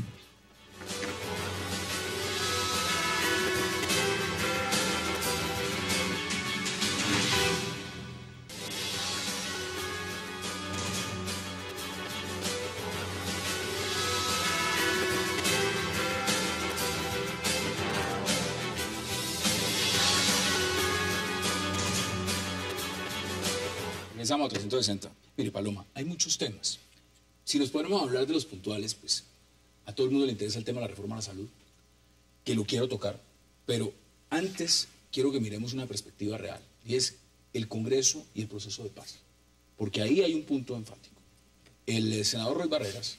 Regresamos a trescientos sesenta. Mire, Paloma, hay muchos temas. Si nos podemos hablar de los puntuales, pues a todo el mundo le interesa el tema de la reforma a la salud, que lo quiero tocar, pero antes quiero que miremos una perspectiva real, y es el Congreso y el proceso de paz, porque ahí hay un punto enfático. El eh, senador Roy Barreras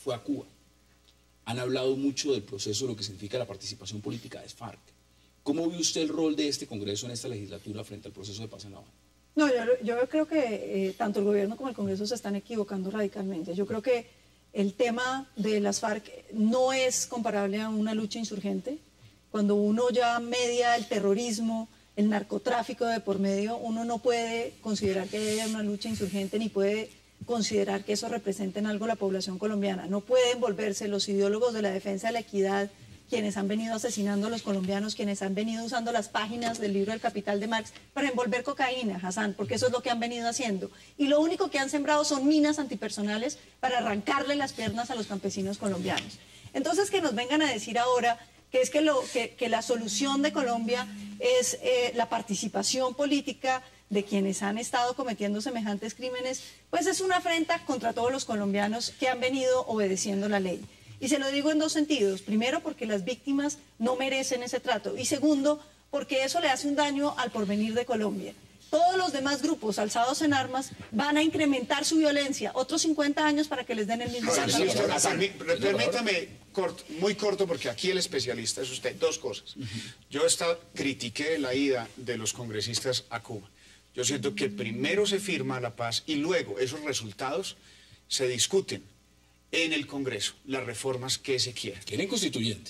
fue a Cuba. Han hablado mucho del proceso, de lo que significa la participación política de FARC. ¿Cómo ve usted el rol de este Congreso en esta legislatura frente al proceso de paz en La Habana? No, yo, yo creo que eh, tanto el gobierno como el Congreso se están equivocando radicalmente. Yo creo que el tema de las FARC no es comparable a una lucha insurgente. Cuando uno ya media el terrorismo, el narcotráfico de por medio, uno no puede considerar que haya una lucha insurgente ni puede considerar que eso represente en algo la población colombiana. No pueden volverse los ideólogos de la defensa de la equidad quienes han venido asesinando a los colombianos, quienes han venido usando las páginas del libro El Capital de Marx para envolver cocaína, Hassan, porque eso es lo que han venido haciendo. Y lo único que han sembrado son minas antipersonales para arrancarle las piernas a los campesinos colombianos. Entonces, que nos vengan a decir ahora que es que, lo, que, que la solución de Colombia es eh, la participación política de quienes han estado cometiendo semejantes crímenes, pues es una afrenta contra todos los colombianos que han venido obedeciendo la ley. Y se lo digo en dos sentidos. Primero, porque las víctimas no merecen ese trato. Y segundo, porque eso le hace un daño al porvenir de Colombia. Todos los demás grupos alzados en armas van a incrementar su violencia otros cincuenta años para que les den el mismo trato. Permítame, corto, muy corto, porque aquí el especialista es usted. Dos cosas. Yo esta, critiqué la ida de los congresistas a Cuba. Yo siento que primero se firma la paz y luego esos resultados se discuten en el Congreso, las reformas que se quieran. Quieren constituyente.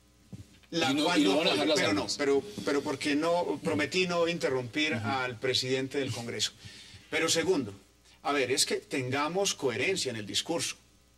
La y no, cual y no no, van a dejar las pero no, armas. pero, pero porque no, prometí no interrumpir uh-huh. al presidente del Congreso. Pero segundo, a ver, es que tengamos coherencia en el discurso.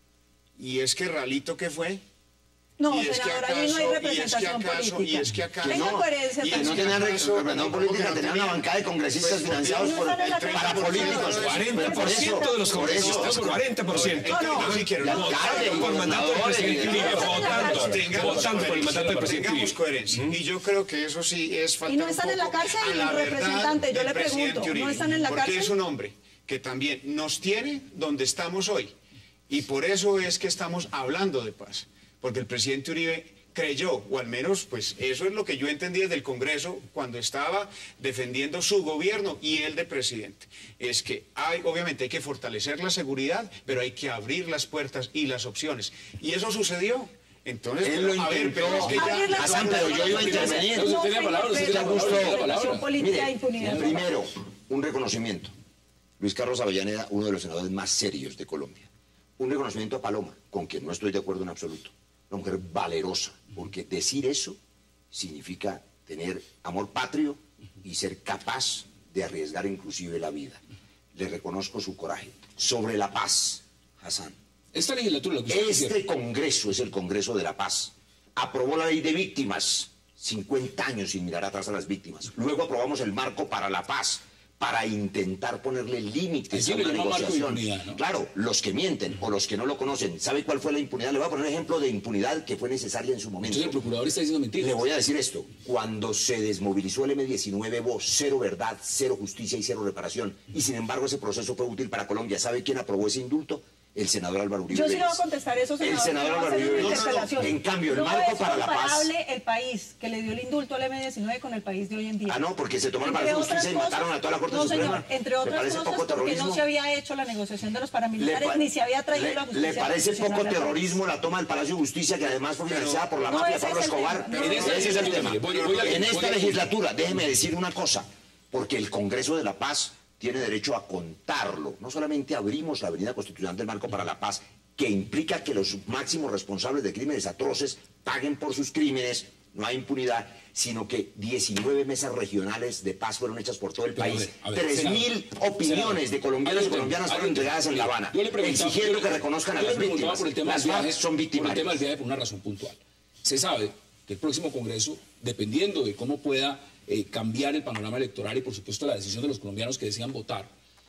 Y es que Ralito, ¿qué fue? No, y es senadora, que allí no hay acaso, representación y es que acaso, política. Y es que acaso, Tenga no, coherencia. y es no que tenían acaso, representación política, tenían una bancada de congresistas pues, financiados por, no sale la para cara. políticos. cuarenta por ciento de los congresistas, cuarenta por ciento. No, no, sí quiero, no, Votando por mandato del presidente Uribe, votando, Tengamos votando por el mandato del presidente Tengamos Uribe. coherencia. Y yo creo que eso sí es falta Y no están un en la poco cárcel, a la verdad representante, yo del le pregunto, presidente Uribe, ¿no están en la porque cárcel? es un hombre que también nos tiene donde estamos hoy. Y por eso es que estamos hablando de paz. Porque el presidente Uribe creyó, o al menos pues eso es lo que yo entendí desde el Congreso cuando estaba defendiendo su gobierno y el de presidente, es que hay, obviamente hay que fortalecer la seguridad, pero hay que abrir las puertas y las opciones. Y eso sucedió. Entonces, él lo a ver, intentó, pero es que ya... Hassan, pero yo iba a intervenir. No, usted tiene la palabra, usted tiene la palabra, usted tiene la palabra. Política Mire, impunidad. primero, un reconocimiento. Luis Carlos Avellaneda, uno de los senadores más serios de Colombia. Un reconocimiento a Paloma, con quien no estoy de acuerdo en absoluto. Una mujer valerosa, porque decir eso significa tener amor patrio y ser capaz de arriesgar inclusive la vida. Le reconozco su coraje. Sobre la paz, Hassan. Esta legislatura, lo que usted Este decía, Congreso es el Congreso de la Paz. Aprobó la ley de víctimas, cincuenta años sin mirar atrás a las víctimas. Luego aprobamos el marco para la paz, para intentar ponerle límites Aquí a le una llama marco de negociación. impunidad, ¿no? Claro, los que mienten o los que no lo conocen, ¿sabe cuál fue la impunidad? Le voy a poner un ejemplo de impunidad que fue necesaria en su momento. entonces el procurador está diciendo mentiras. Le voy a decir esto, cuando se desmovilizó el eme diecinueve hubo cero verdad, cero justicia y cero reparación. Y sin embargo ese proceso fue útil para Colombia. ¿Sabe quién aprobó ese indulto? El senador Álvaro Uribe Yo sí le voy a Vélez. contestar eso, senador. El senador que va a Álvaro hacer Uribe una Vélez. interpelación. En cambio, el no marco es para la paz... comparable el país que le dio el indulto al eme diecinueve con el país de hoy en día. Ah, no, porque se tomaron para Entre la justicia y otras mataron a toda la Corte no, Suprema. señor, entre ¿Le otras parece cosas poco porque terrorismo? no se había hecho la negociación de los paramilitares, pa- ni se había traído le- la justicia. ¿Le parece poco constitucional al país. terrorismo la toma del Palacio de Justicia, que además fue financiada por la No, mafia ese Pablo es el Escobar? tema. No, En esta Ese es el legislatura, tema. voy- voy a- En voy esta a- legislatura, déjeme decir una cosa, porque el Congreso de la Paz tiene derecho a contarlo. No solamente abrimos la avenida constitucional del marco para la paz, que implica que los máximos responsables de crímenes atroces paguen por sus crímenes, no hay impunidad, sino que diecinueve mesas regionales de paz fueron hechas por todo el Pero, a país. ver, a ver, tres mil senador, opiniones senador, de colombianos hay y un tema, colombianas hay fueron un tema. entregadas en La Habana, Yo le preguntaba- exigiendo yo le- que reconozcan a yo le las preguntaba víctimas. por el tema Las del viaje, FARC son por el víctimas. tema del viaje por una razón puntual. Se sabe que el próximo Congreso, dependiendo de cómo pueda eh, cambiar el panorama electoral y por supuesto la decisión de los colombianos que decidan votar,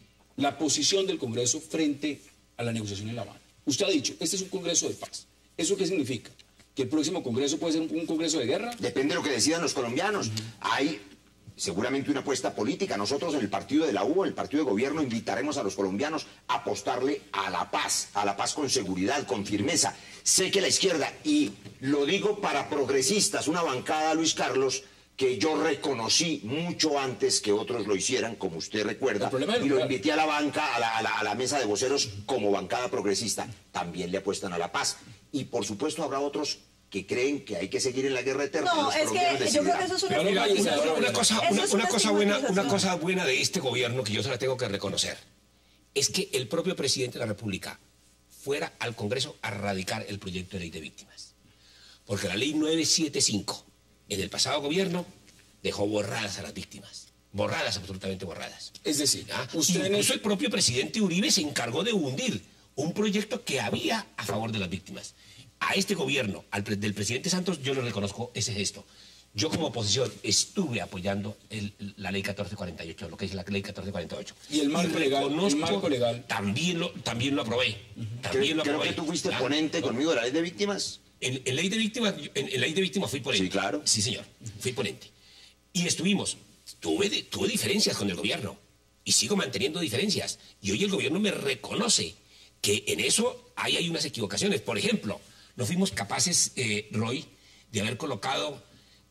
la posición del Congreso frente a la negociación en La Habana. Usted ha dicho, este es un Congreso de paz. ¿Eso qué significa? ¿Que el próximo Congreso puede ser un, un Congreso de guerra? Depende de lo que decidan los colombianos. Hay seguramente una apuesta política. Nosotros en el partido de la U, el partido de gobierno, invitaremos a los colombianos a apostarle a la paz, a la paz con seguridad, con firmeza. Sé que la izquierda, y lo digo para progresistas, una bancada, Luis Carlos, que yo reconocí mucho antes que otros lo hicieran, como usted recuerda, y lo invité a la banca, a la, a la, a la mesa de voceros como bancada progresista. También le apuestan a la paz. Y por supuesto habrá otros que creen que hay que seguir en la guerra eterna. No, es que yo creo que eso es una, una, una, una cosa, una, es una una cosa buena, una cosa buena de este gobierno que yo se la tengo que reconocer es que el propio presidente de la República fuera al Congreso a radicar el proyecto de ley de víctimas. Porque la ley nueve setenta y cinco en el pasado gobierno dejó borradas a las víctimas. Borradas, absolutamente borradas. Es decir, ¿Ah? usted Incluso el propio presidente Uribe se encargó de hundir un proyecto que había a favor de las víctimas. A este gobierno, al pre del presidente Santos, yo le reconozco ese gesto. Yo como oposición estuve apoyando el, la ley catorce cuarenta y ocho, lo que es la ley catorce cuarenta y ocho. Y el marco legal, el marco legal. También lo, también lo aprobé. Uh-huh. También creo, lo aprobé. Creo que tú fuiste ¿Ah? ponente conmigo de la ley de víctimas. En, en ley de víctimas, en, en ley de víctimas fui ponente. Sí, claro. Sí, señor, fui ponente. Y estuvimos, tuve, de, tuve diferencias con el gobierno y sigo manteniendo diferencias. Y hoy el gobierno me reconoce que en eso hay, hay unas equivocaciones. Por ejemplo, no fuimos capaces, eh, Roy, de haber colocado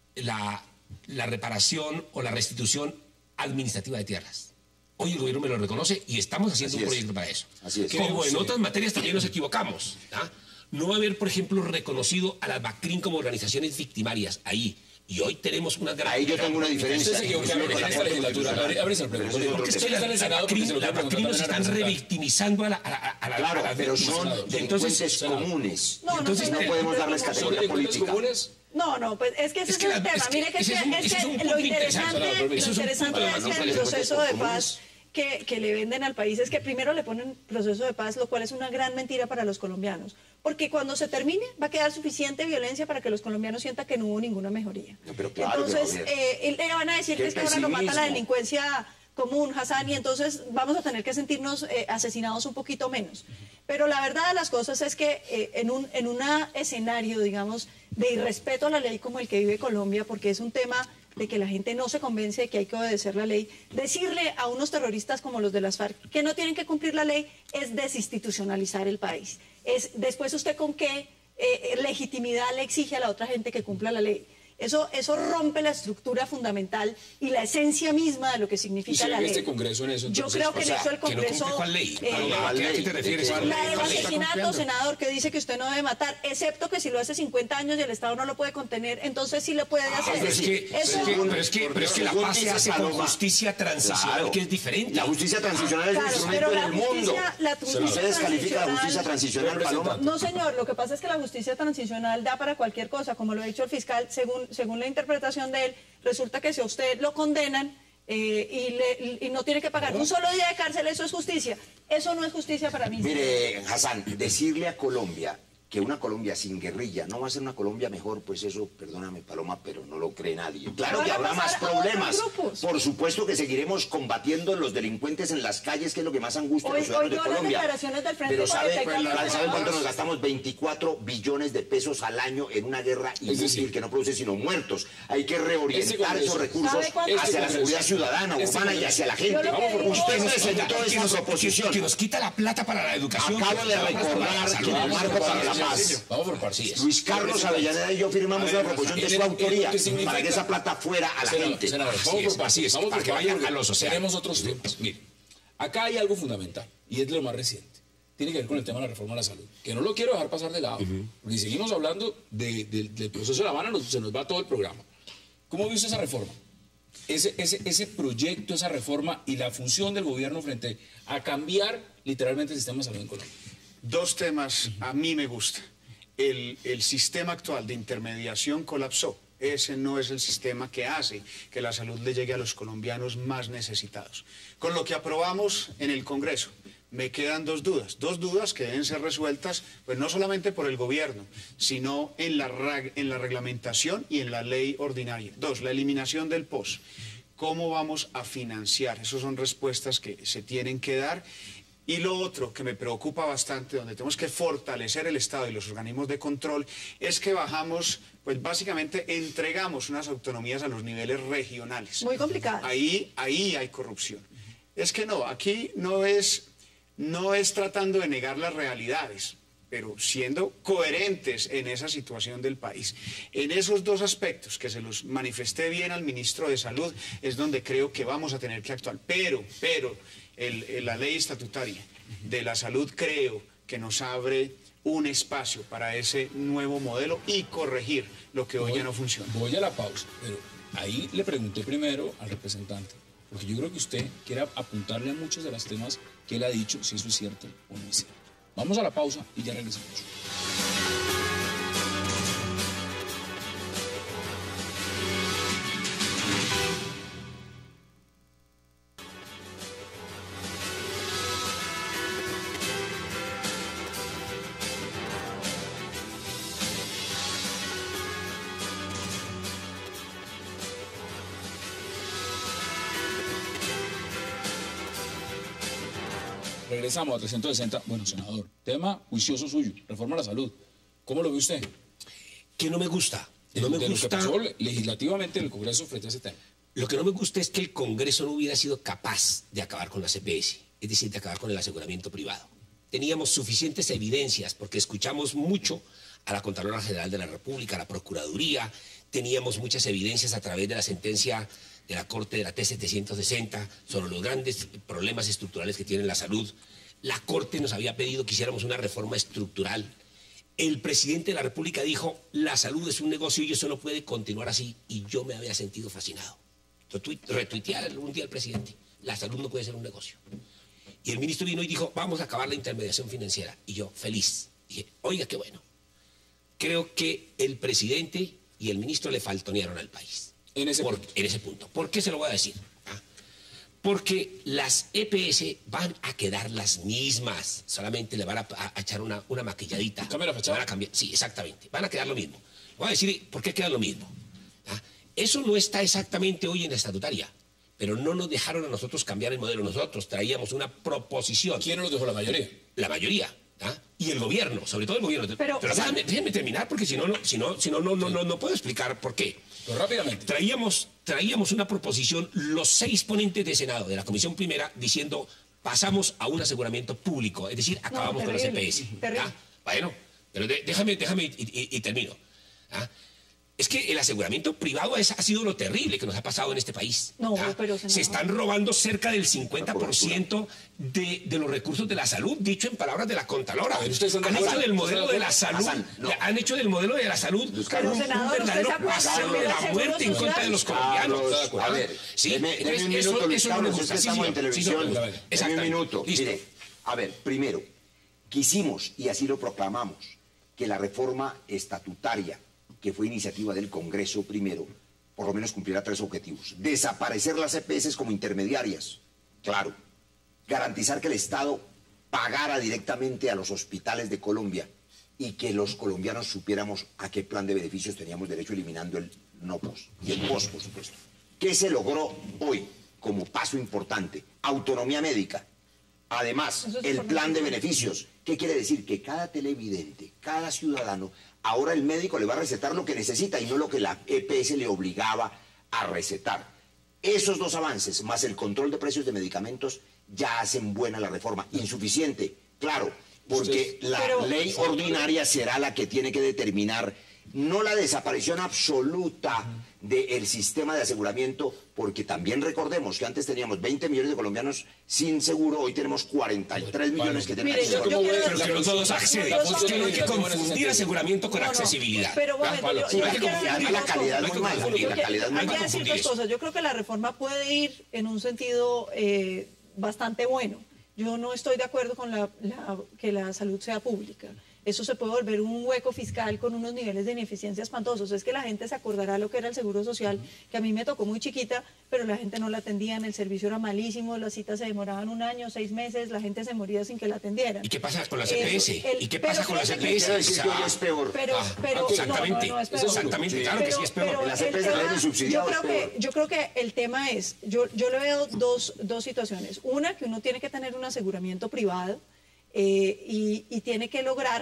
la, la reparación o la restitución administrativa de tierras. Hoy el gobierno me lo reconoce y estamos haciendo Así un es. proyecto para eso. Así es. Como en otras materias también nos equivocamos. ¿Ah? No haber, por ejemplo, reconocido a las BACRIM como organizaciones victimarias ahí. Y hoy tenemos una gran... Ahí yo tengo una diferencia. Usted se equivocó en esta legislatura. Ábrese el pregunta. ¿Por qué estoy en el Senado? Las BACRIM nos están revictimizando a la... A, a, a la claro, a la, pero son entonces, delincuentes comunes. No, no, entonces no, no podemos darles no, categoría política. comunes? No, no, pues es que ese es, Es que el la- tema. es que Mire que, ese es es un- que, es ese es que un lo punto interesante, interesante, lo eso es un interesante punto es que el interesante. proceso de Comunes. paz que, que le venden al país es que primero le ponen proceso de paz, lo cual es una gran mentira para los colombianos. Porque cuando se termine va a quedar suficiente violencia para que los colombianos sientan que no hubo ninguna mejoría. No, pero claro que Entonces, va a haber. eh, le van a decir Qué que es que ahora lo mata la pesimismo. delincuencia común, Hassan, y entonces vamos a tener que sentirnos eh, asesinados un poquito menos. Pero la verdad de las cosas es que eh, en un en un escenario, digamos, de irrespeto a la ley como el que vive Colombia, porque es un tema de que la gente no se convence de que hay que obedecer la ley, decirle a unos terroristas como los de las FARC que no tienen que cumplir la ley es desinstitucionalizar el país. Es después usted con qué eh, legitimidad le exige a la otra gente que cumpla la ley. Eso, eso rompe la estructura fundamental y la esencia misma de lo que ¿Y significa se la ve ley. este Congreso en eso? Yo Entonces, creo que o en sea, eso el que no Congreso... cumple cuál ley. eh, ¿A qué- a qué te refieres? ¿Cuál la ley? del ¿Cuál ley está asesinato, cumpliendo? senador, que dice que usted no debe matar, excepto que si lo hace cincuenta años y el Estado no lo puede contener, entonces sí lo puede hacer. Pero es que, pero es Eso- que, pero es que, pero es que la Según paz se dice hace con Paloma. justicia transicional, Claro. que es diferente. La justicia transicional es un Claro, instrumento pero en la el mundo. justicia- la justicia Ustedes califican la justicia transicional- transicional, Paloma. No, señor, lo que pasa es que la justicia transicional da para cualquier cosa, como lo ha dicho el fiscal, según, según la interpretación de él, resulta que si a usted lo condenan eh, y, le- y no tiene que pagar un solo día de cárcel, eso es justicia. Eso no es justicia para mí. Mire, Hassan, decirle a Colombia que una Colombia sin guerrilla no va a ser una Colombia mejor, pues eso, perdóname, Paloma, pero no lo cree nadie. Claro Van que a habrá más pasar a otros problemas. grupos. Por supuesto que seguiremos combatiendo los delincuentes en las calles, que es lo que más angustia a Hoy- los ciudadanos hoy de veo las Colombia. declaraciones del Frente Pero ¿sabe, cuarenta y cuatro ¿sabe cuánto más? nos gastamos? veinticuatro billones de pesos al año en una guerra inútil decir, que no produce sino muertos. Hay que reorientar Congreso, esos recursos ¿sabe cuánto- hacia Este la seguridad Congreso, ciudadana, este urbana y Congreso. hacia la Yo gente. lo que Vamos por digo- usted Que nos- presentó que esta nos- proposición. que nos quita la plata para la educación. Acabo de que nos quita la plata para la recordar salud. que en el Vamos marco por para la partes, paz, Vamos por partes. Luis Carlos Avellaneda y yo firmamos una proposición de su autoría ¿Qué significa? para que esa plata fuera a la Senador, gente. senador, Así vamos es, por así partes, es, vamos para por que partes, vayan porque a lo social. Tenemos otros temas. Mire, acá hay algo fundamental y es de lo más reciente. Tiene que ver con el tema de la reforma a la salud, que no lo quiero dejar pasar de lado, porque si seguimos hablando de- de- del proceso de La Habana, nos- se nos va todo el programa. ¿Cómo vio usted esa reforma? Ese, ese, ese proyecto, esa reforma y la función del gobierno frente a cambiar literalmente el sistema de salud en Colombia. Dos temas a mí me gustan. El, el sistema actual de intermediación colapsó. Ese no es el sistema que hace que la salud le llegue a los colombianos más necesitados. Con lo que aprobamos en el Congreso, me quedan dos dudas. Dos dudas que deben ser resueltas, pues no solamente por el gobierno, sino en la, reg- en la reglamentación y en la ley ordinaria. Dos, la eliminación del P O S. ¿Cómo vamos a financiar? Esas son respuestas que se tienen que dar. Y lo otro que me preocupa bastante, donde tenemos que fortalecer el Estado y los organismos de control, es que bajamos, pues básicamente entregamos unas autonomías a los niveles regionales. Muy complicado. Ahí, ahí hay corrupción. Es que no, aquí no es, no es tratando de negar las realidades. pero siendo coherentes en esa situación del país. En esos dos aspectos, que se los manifesté bien al ministro de Salud, es donde creo que vamos a tener que actuar. Pero, pero, el, el, la ley estatutaria de la salud creo que nos abre un espacio para ese nuevo modelo y corregir lo que hoy voy, ya no funciona. Voy a la pausa, pero ahí le pregunté primero al representante, porque yo creo que usted quiere apuntarle a muchos de los temas que él ha dicho, si eso es cierto o no es cierto. Vamos a la pausa y ya regresamos. Regresamos a trescientos sesenta. Bueno, senador, tema juicioso suyo, reforma a la salud. ¿Cómo lo ve usted? Que no me gusta. De, no me de gusta. Lo que pasó legislativamente en el Congreso frente a ese tema. Lo que no me gusta es que el Congreso no hubiera sido capaz de acabar con la C P S, es decir, de acabar con el aseguramiento privado. Teníamos suficientes evidencias, porque escuchamos mucho a la Contralora General de la República, a la Procuraduría, teníamos muchas evidencias a través de la sentencia de la Corte de la T setecientos sesenta sobre los grandes problemas estructurales que tiene la salud. La Corte nos había pedido que hiciéramos una reforma estructural. El presidente de la República dijo, la salud es un negocio y eso no puede continuar así. Y yo me había sentido fascinado. Retuitear algún día al presidente, la salud no puede ser un negocio. Y el ministro vino y dijo, vamos a acabar la intermediación financiera. Y yo, feliz, dije, oiga, qué bueno. Creo que el presidente y el ministro le faltonearon al país. En ese, Por, punto. en ese punto. ¿Por qué se lo voy a decir? ¿Ah? Porque las E P S van a quedar las mismas. Solamente le van a, a, a echar una, una maquilladita. ¿Cambia la fachada? Van a cambiar. Sí, exactamente. Van a quedar lo mismo. Voy a decir por qué queda lo mismo. ¿Ah? Eso no está exactamente hoy en la estatutaria. Pero no nos dejaron a nosotros cambiar el modelo. Nosotros traíamos una proposición. ¿Quién nos dejó? La mayoría. La mayoría. ¿Ah? Y el gobierno, sobre todo el gobierno. Pero, Pero déjame, déjame terminar, porque si no, no, si no, si no, no, no, Sí. no, no puedo explicar por qué. Pero rápidamente. Traíamos, traíamos una proposición, los seis ponentes de Senado de la Comisión Primera, diciendo, pasamos a un aseguramiento público, es decir, acabamos con la C P S. terrible. ¿Ah? Bueno, pero de, déjame, déjame y, y, y termino. ¿Ah? Es que el aseguramiento privado es, ha sido lo terrible que nos ha pasado en este país. No, ¿Ah? pero, senador. Se están robando cerca del cincuenta por ciento de, de los recursos de la salud, dicho en palabras de la Contralora. A ver, ¿ustedes están de Han hecho acuerdo? del modelo de la ¿Ustedes salud, Hassan, no. han hecho del modelo de la salud Pero, un, un senador, ¿usted verdadero se acuerda paseo de de la la Seguro muerte en contra de los Social? colombianos. Carlos, ¿Está de acuerdo? a ver, Sí, deme, deme entonces, un eso- minuto, Luis eso no me Carlos, gusta. es que Sí, estamos en señor. Sí, televisión. señor. Deme un Exactamente. minuto. Listo. Mire, a ver, primero, quisimos, y así lo proclamamos, que la reforma estatutaria, que fue iniciativa del Congreso primero, por lo menos cumpliera tres objetivos. Desaparecer las E P S como intermediarias, claro. Garantizar que el Estado pagara directamente a los hospitales de Colombia y que los colombianos supiéramos a qué plan de beneficios teníamos derecho, eliminando el no pos y el pos, por supuesto. ¿Qué se logró hoy como paso importante? Autonomía médica. Además, Eso es el importante. plan de beneficios. ¿Qué quiere decir? Que cada televidente, cada ciudadano, ahora el médico le va a recetar lo que necesita y no lo que la E P S le obligaba a recetar. Esos dos avances, más el control de precios de medicamentos, ya hacen buena la reforma. Insuficiente, claro, porque Usted- la Pero- ley ordinaria será la que tiene que determinar no la desaparición absoluta del sistema de aseguramiento, porque también recordemos que antes teníamos veinte millones de colombianos sin seguro, hoy tenemos cuarenta y tres millones que tienen Mire, acceso yo- al yo quiero Pero que no todos acceden. Yo soy- Tienen que yo- confundir aseguramiento con No, no, accesibilidad. Pero un Ah, momento, Pablo, yo, sí, yo hay que quiero confundir. decir la dos calidad cosas. es muy mala, Yo y la quiero- calidad es muy hay que mala. decir Confundir dos eso. cosas. Yo creo que la reforma puede ir en un sentido eh, bastante bueno. Yo no estoy de acuerdo con la, la- que la salud sea pública. Eso se puede volver un hueco fiscal con unos niveles de ineficiencia espantosos. Es que la gente se acordará lo que era el seguro social, que a mí me tocó muy chiquita, pero la gente no la atendían, el servicio era malísimo, las citas se demoraban un año, seis meses, la gente se moría sin que la atendieran. ¿Y qué pasa con la C P S? Eso, el- ¿Y qué pero pasa con la fíjate C P que- S? Quiero decir que hoy es peor. Pero, Ah, pero exactamente, no, no, no, es peor. exactamente, claro que sí es peor. Pero En las el E P S la tema- ley subsidiada yo es creo peor. que yo creo que el tema es, yo yo le veo dos, dos situaciones. Una, que uno tiene que tener un aseguramiento privado eh, y, y tiene que lograr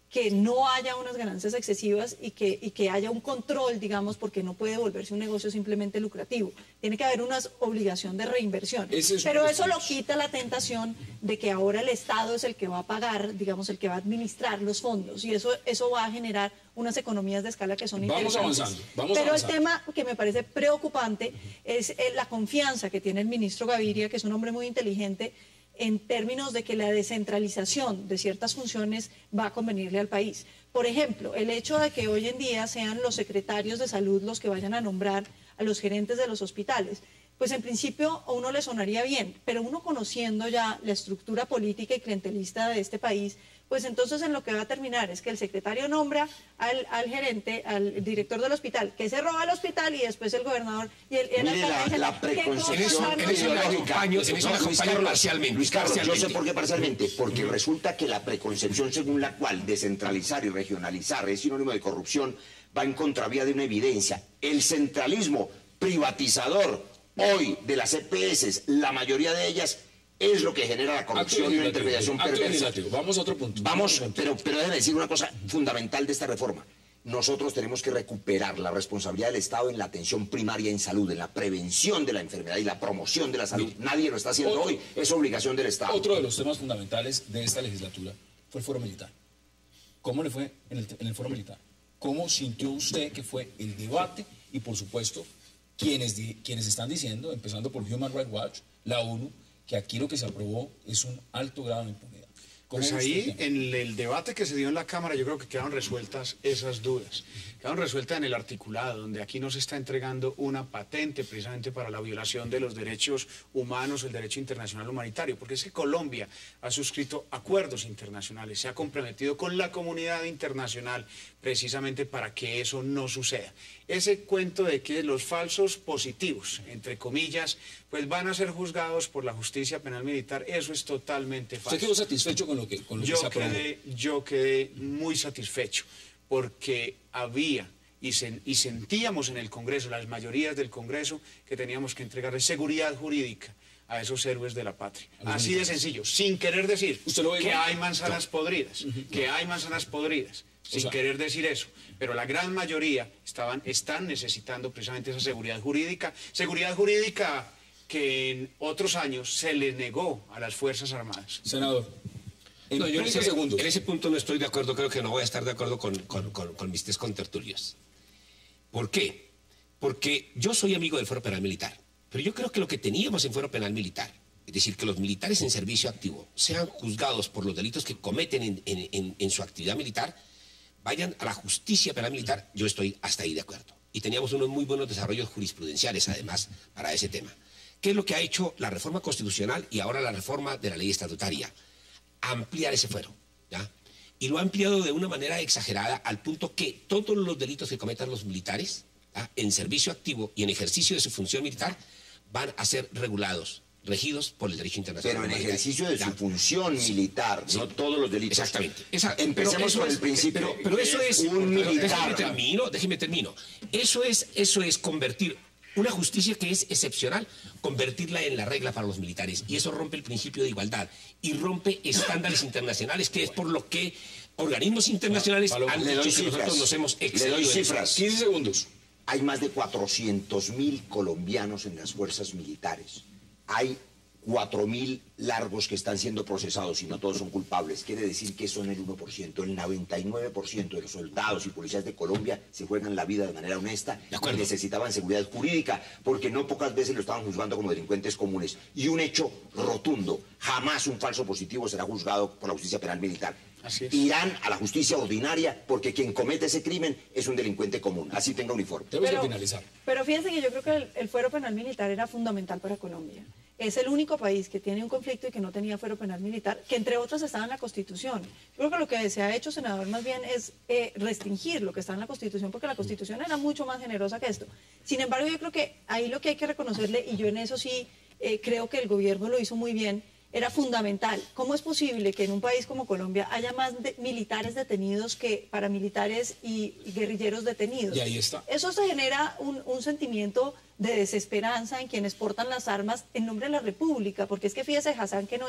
que no haya unas ganancias excesivas y que, y que haya un control, digamos, porque no puede volverse un negocio simplemente lucrativo. Tiene que haber una obligación de reinversión. Es Pero eso lo quita la tentación de que ahora el Estado es el que va a pagar, digamos, el que va a administrar los fondos. Y eso, eso va a generar unas economías de escala que son Vamos interesantes. avanzando, vamos Pero avanzando. el tema que me parece preocupante es eh, la confianza que tiene el ministro Gaviria, que es un hombre muy inteligente, en términos de que la descentralización de ciertas funciones va a convenirle al país. Por ejemplo, el hecho de que hoy en día sean los secretarios de salud los que vayan a nombrar a los gerentes de los hospitales, pues en principio a uno le sonaría bien, pero uno conociendo ya la estructura política y clientelista de este país, pues entonces en lo que va a terminar es que el secretario nombra al, al gerente, al director del hospital, que se roba el hospital y después el gobernador y el, el Mire, la, alcalde la dice, ¿qué preconcepción cosa tan en eso la horrible? acompaño, en eso la Luis acompaño Carlos, parcialmente. Luis Carlos, yo sé parcialmente. por qué parcialmente, porque resulta que la preconcepción según la cual descentralizar y regionalizar es sinónimo de corrupción va en contravía de una evidencia. El centralismo privatizador hoy de las E P S, la mayoría de ellas, es lo que genera la corrupción y una intermediación Acto perversa. legislativo. Vamos a otro punto. Vamos, pero, pero déjeme decir una cosa fundamental de esta reforma. Nosotros tenemos que recuperar la responsabilidad del Estado en la atención primaria en salud, en la prevención de la enfermedad y la promoción de la salud. Nadie lo está haciendo Otro- hoy, es obligación del Estado. Otro de los temas fundamentales de esta legislatura fue el foro militar. ¿Cómo le fue en el, en el foro militar? ¿Cómo sintió usted que fue el debate? Y por supuesto, quienes, di- quienes están diciendo, empezando por Human Rights Watch, la ONU, que aquí lo que se aprobó es un alto grado de impunidad. ¿Cómo Pues ve usted el ahí, tema? en el debate que se dio en la Cámara, yo creo que quedaron resueltas esas dudas. Quedaron resueltas en el articulado, donde aquí nos está entregando una patente precisamente para la violación de los derechos humanos, el derecho internacional humanitario, porque es que Colombia ha suscrito acuerdos internacionales, se ha comprometido con la comunidad internacional precisamente para que eso no suceda. Ese cuento de que los falsos positivos, entre comillas, pues van a ser juzgados por la justicia penal militar, eso es totalmente falso. ¿Usted quedó satisfecho con lo que, con lo que Yo se aprobó? quedé, yo quedé muy satisfecho porque había y, sen- y sentíamos en el Congreso, las mayorías del Congreso, que teníamos que entregarle seguridad jurídica a esos héroes de la patria. A los Así de militares. sencillo, sin querer decir ¿Usted lo ve que igual? hay manzanas podridas, que hay manzanas podridas, sin sea- querer decir eso. Pero la gran mayoría estaban, están necesitando precisamente esa seguridad jurídica, seguridad jurídica que en otros años se le negó a las Fuerzas Armadas. Senador, en No, yo en treinta ese, segundos. en ese punto no estoy de acuerdo, creo que no voy a estar de acuerdo con, con, con, con mis tres contertulios. ¿Por qué? Porque yo soy amigo del Foro Penal Militar, pero yo creo que lo que teníamos en Foro Penal Militar, es decir, que los militares en servicio activo sean juzgados por los delitos que cometen en, en, en, en su actividad militar, vayan a la justicia penal militar, yo estoy hasta ahí de acuerdo. Y teníamos unos muy buenos desarrollos jurisprudenciales, además, para ese tema. ¿Qué es lo que ha hecho la reforma constitucional y ahora la reforma de la ley estatutaria? Ampliar ese fuero, ¿ya? Y lo ha ampliado de una manera exagerada al punto que todos los delitos que cometan los militares, ¿ya?, en servicio activo y en ejercicio de su función militar, van a ser regulados, regidos por el derecho internacional. Pero en humanitario. ejercicio de ¿Ya? su función militar, Sí. no todos los delitos. Exactamente. Esa- Empecemos pero eso por es- el principio. Pero, pero eso es... un pero Déjeme militar. termino, déjeme termino. Eso es, eso es convertir una justicia que es excepcional, convertirla en la regla para los militares. Y eso rompe el principio de igualdad y rompe estándares internacionales, que es por lo que organismos internacionales Paloma, han le dicho doy que cifras. nosotros nos hemos Le excedido. doy en eso. cifras. quince segundos. Hay más de cuatrocientos mil colombianos en las fuerzas militares. Hay cuatro mil largos que están siendo procesados y no todos son culpables. Quiere decir que son el uno por ciento. El noventa y nueve por ciento de los soldados y policías de Colombia se juegan la vida de manera honesta De acuerdo. y necesitaban seguridad jurídica porque no pocas veces lo estaban juzgando como delincuentes comunes. Y un hecho rotundo, jamás un falso positivo será juzgado por la justicia penal militar. Así es. Irán a la justicia ordinaria porque quien comete ese crimen es un delincuente común, así tenga uniforme. Tenemos que Pero, finalizar. pero fíjense que yo creo que el, el fuero penal militar era fundamental para Colombia. Es el único país que tiene un conflicto y que no tenía fuero penal militar, que entre otros estaba en la Constitución. Yo creo que lo que se ha hecho, senador, más bien es eh, restringir lo que está en la Constitución, porque la Constitución era mucho más generosa que esto. Sin embargo, yo creo que ahí lo que hay que reconocerle, y yo en eso sí eh, creo que el gobierno lo hizo muy bien, era fundamental. ¿Cómo es posible que en un país como Colombia haya más de militares detenidos que paramilitares y guerrilleros detenidos? Y ahí está. Eso se genera un, un sentimiento de desesperanza en quienes portan las armas en nombre de la República, porque es que fíjese, Hassan, que no es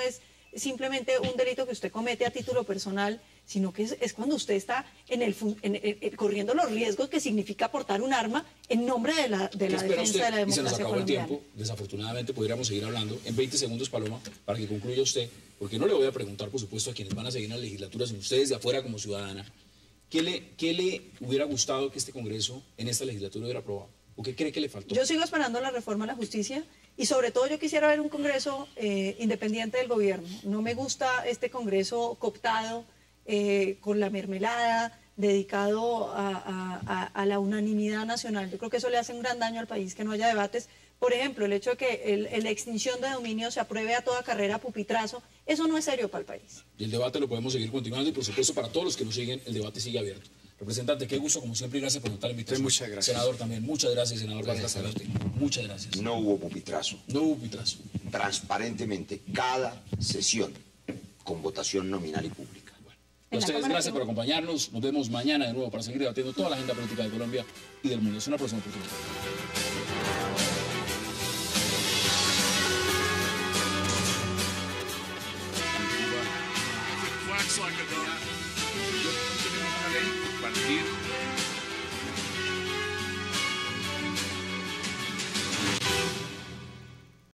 simplemente un delito que usted comete a título personal, sino que es, es cuando usted está en el, en, en, en, corriendo los riesgos que significa portar un arma en nombre de la, de la defensa usted? de la democracia y se nos acabó colombiana. el tiempo, desafortunadamente podríamos seguir hablando. En veinte segundos, Paloma, para que concluya usted, porque no le voy a preguntar, por supuesto, a quienes van a seguir en la legislatura, sino ustedes de afuera como ciudadana, ¿qué le, qué le hubiera gustado que este Congreso en esta legislatura hubiera aprobado? ¿O qué cree que le faltó? Yo sigo esperando la reforma a la justicia y sobre todo yo quisiera ver un Congreso eh, independiente del gobierno. No me gusta este Congreso cooptado, eh, con la mermelada, dedicado a, a, a la unanimidad nacional. Yo creo que eso le hace un gran daño al país, que no haya debates. Por ejemplo, el hecho de que el, el, la extinción de dominio se apruebe a toda carrera a pupitrazo, eso no es serio para el país. Y el debate lo podemos seguir continuando y, por supuesto, para todos los que nos siguen, el debate sigue abierto. Representante, qué gusto, como siempre, y gracias por notar la invitación. Muchas gracias. Senador, también, muchas gracias, senador Vargas Araujo. Muchas gracias. No hubo pupitrazo. No hubo pupitrazo. Transparentemente, cada sesión con votación nominal y pública. A ustedes, gracias por acompañarnos. Nos vemos mañana de nuevo para seguir debatiendo toda la agenda política de Colombia y del mundo. Es una próxima oportunidad. Quacks like a dog.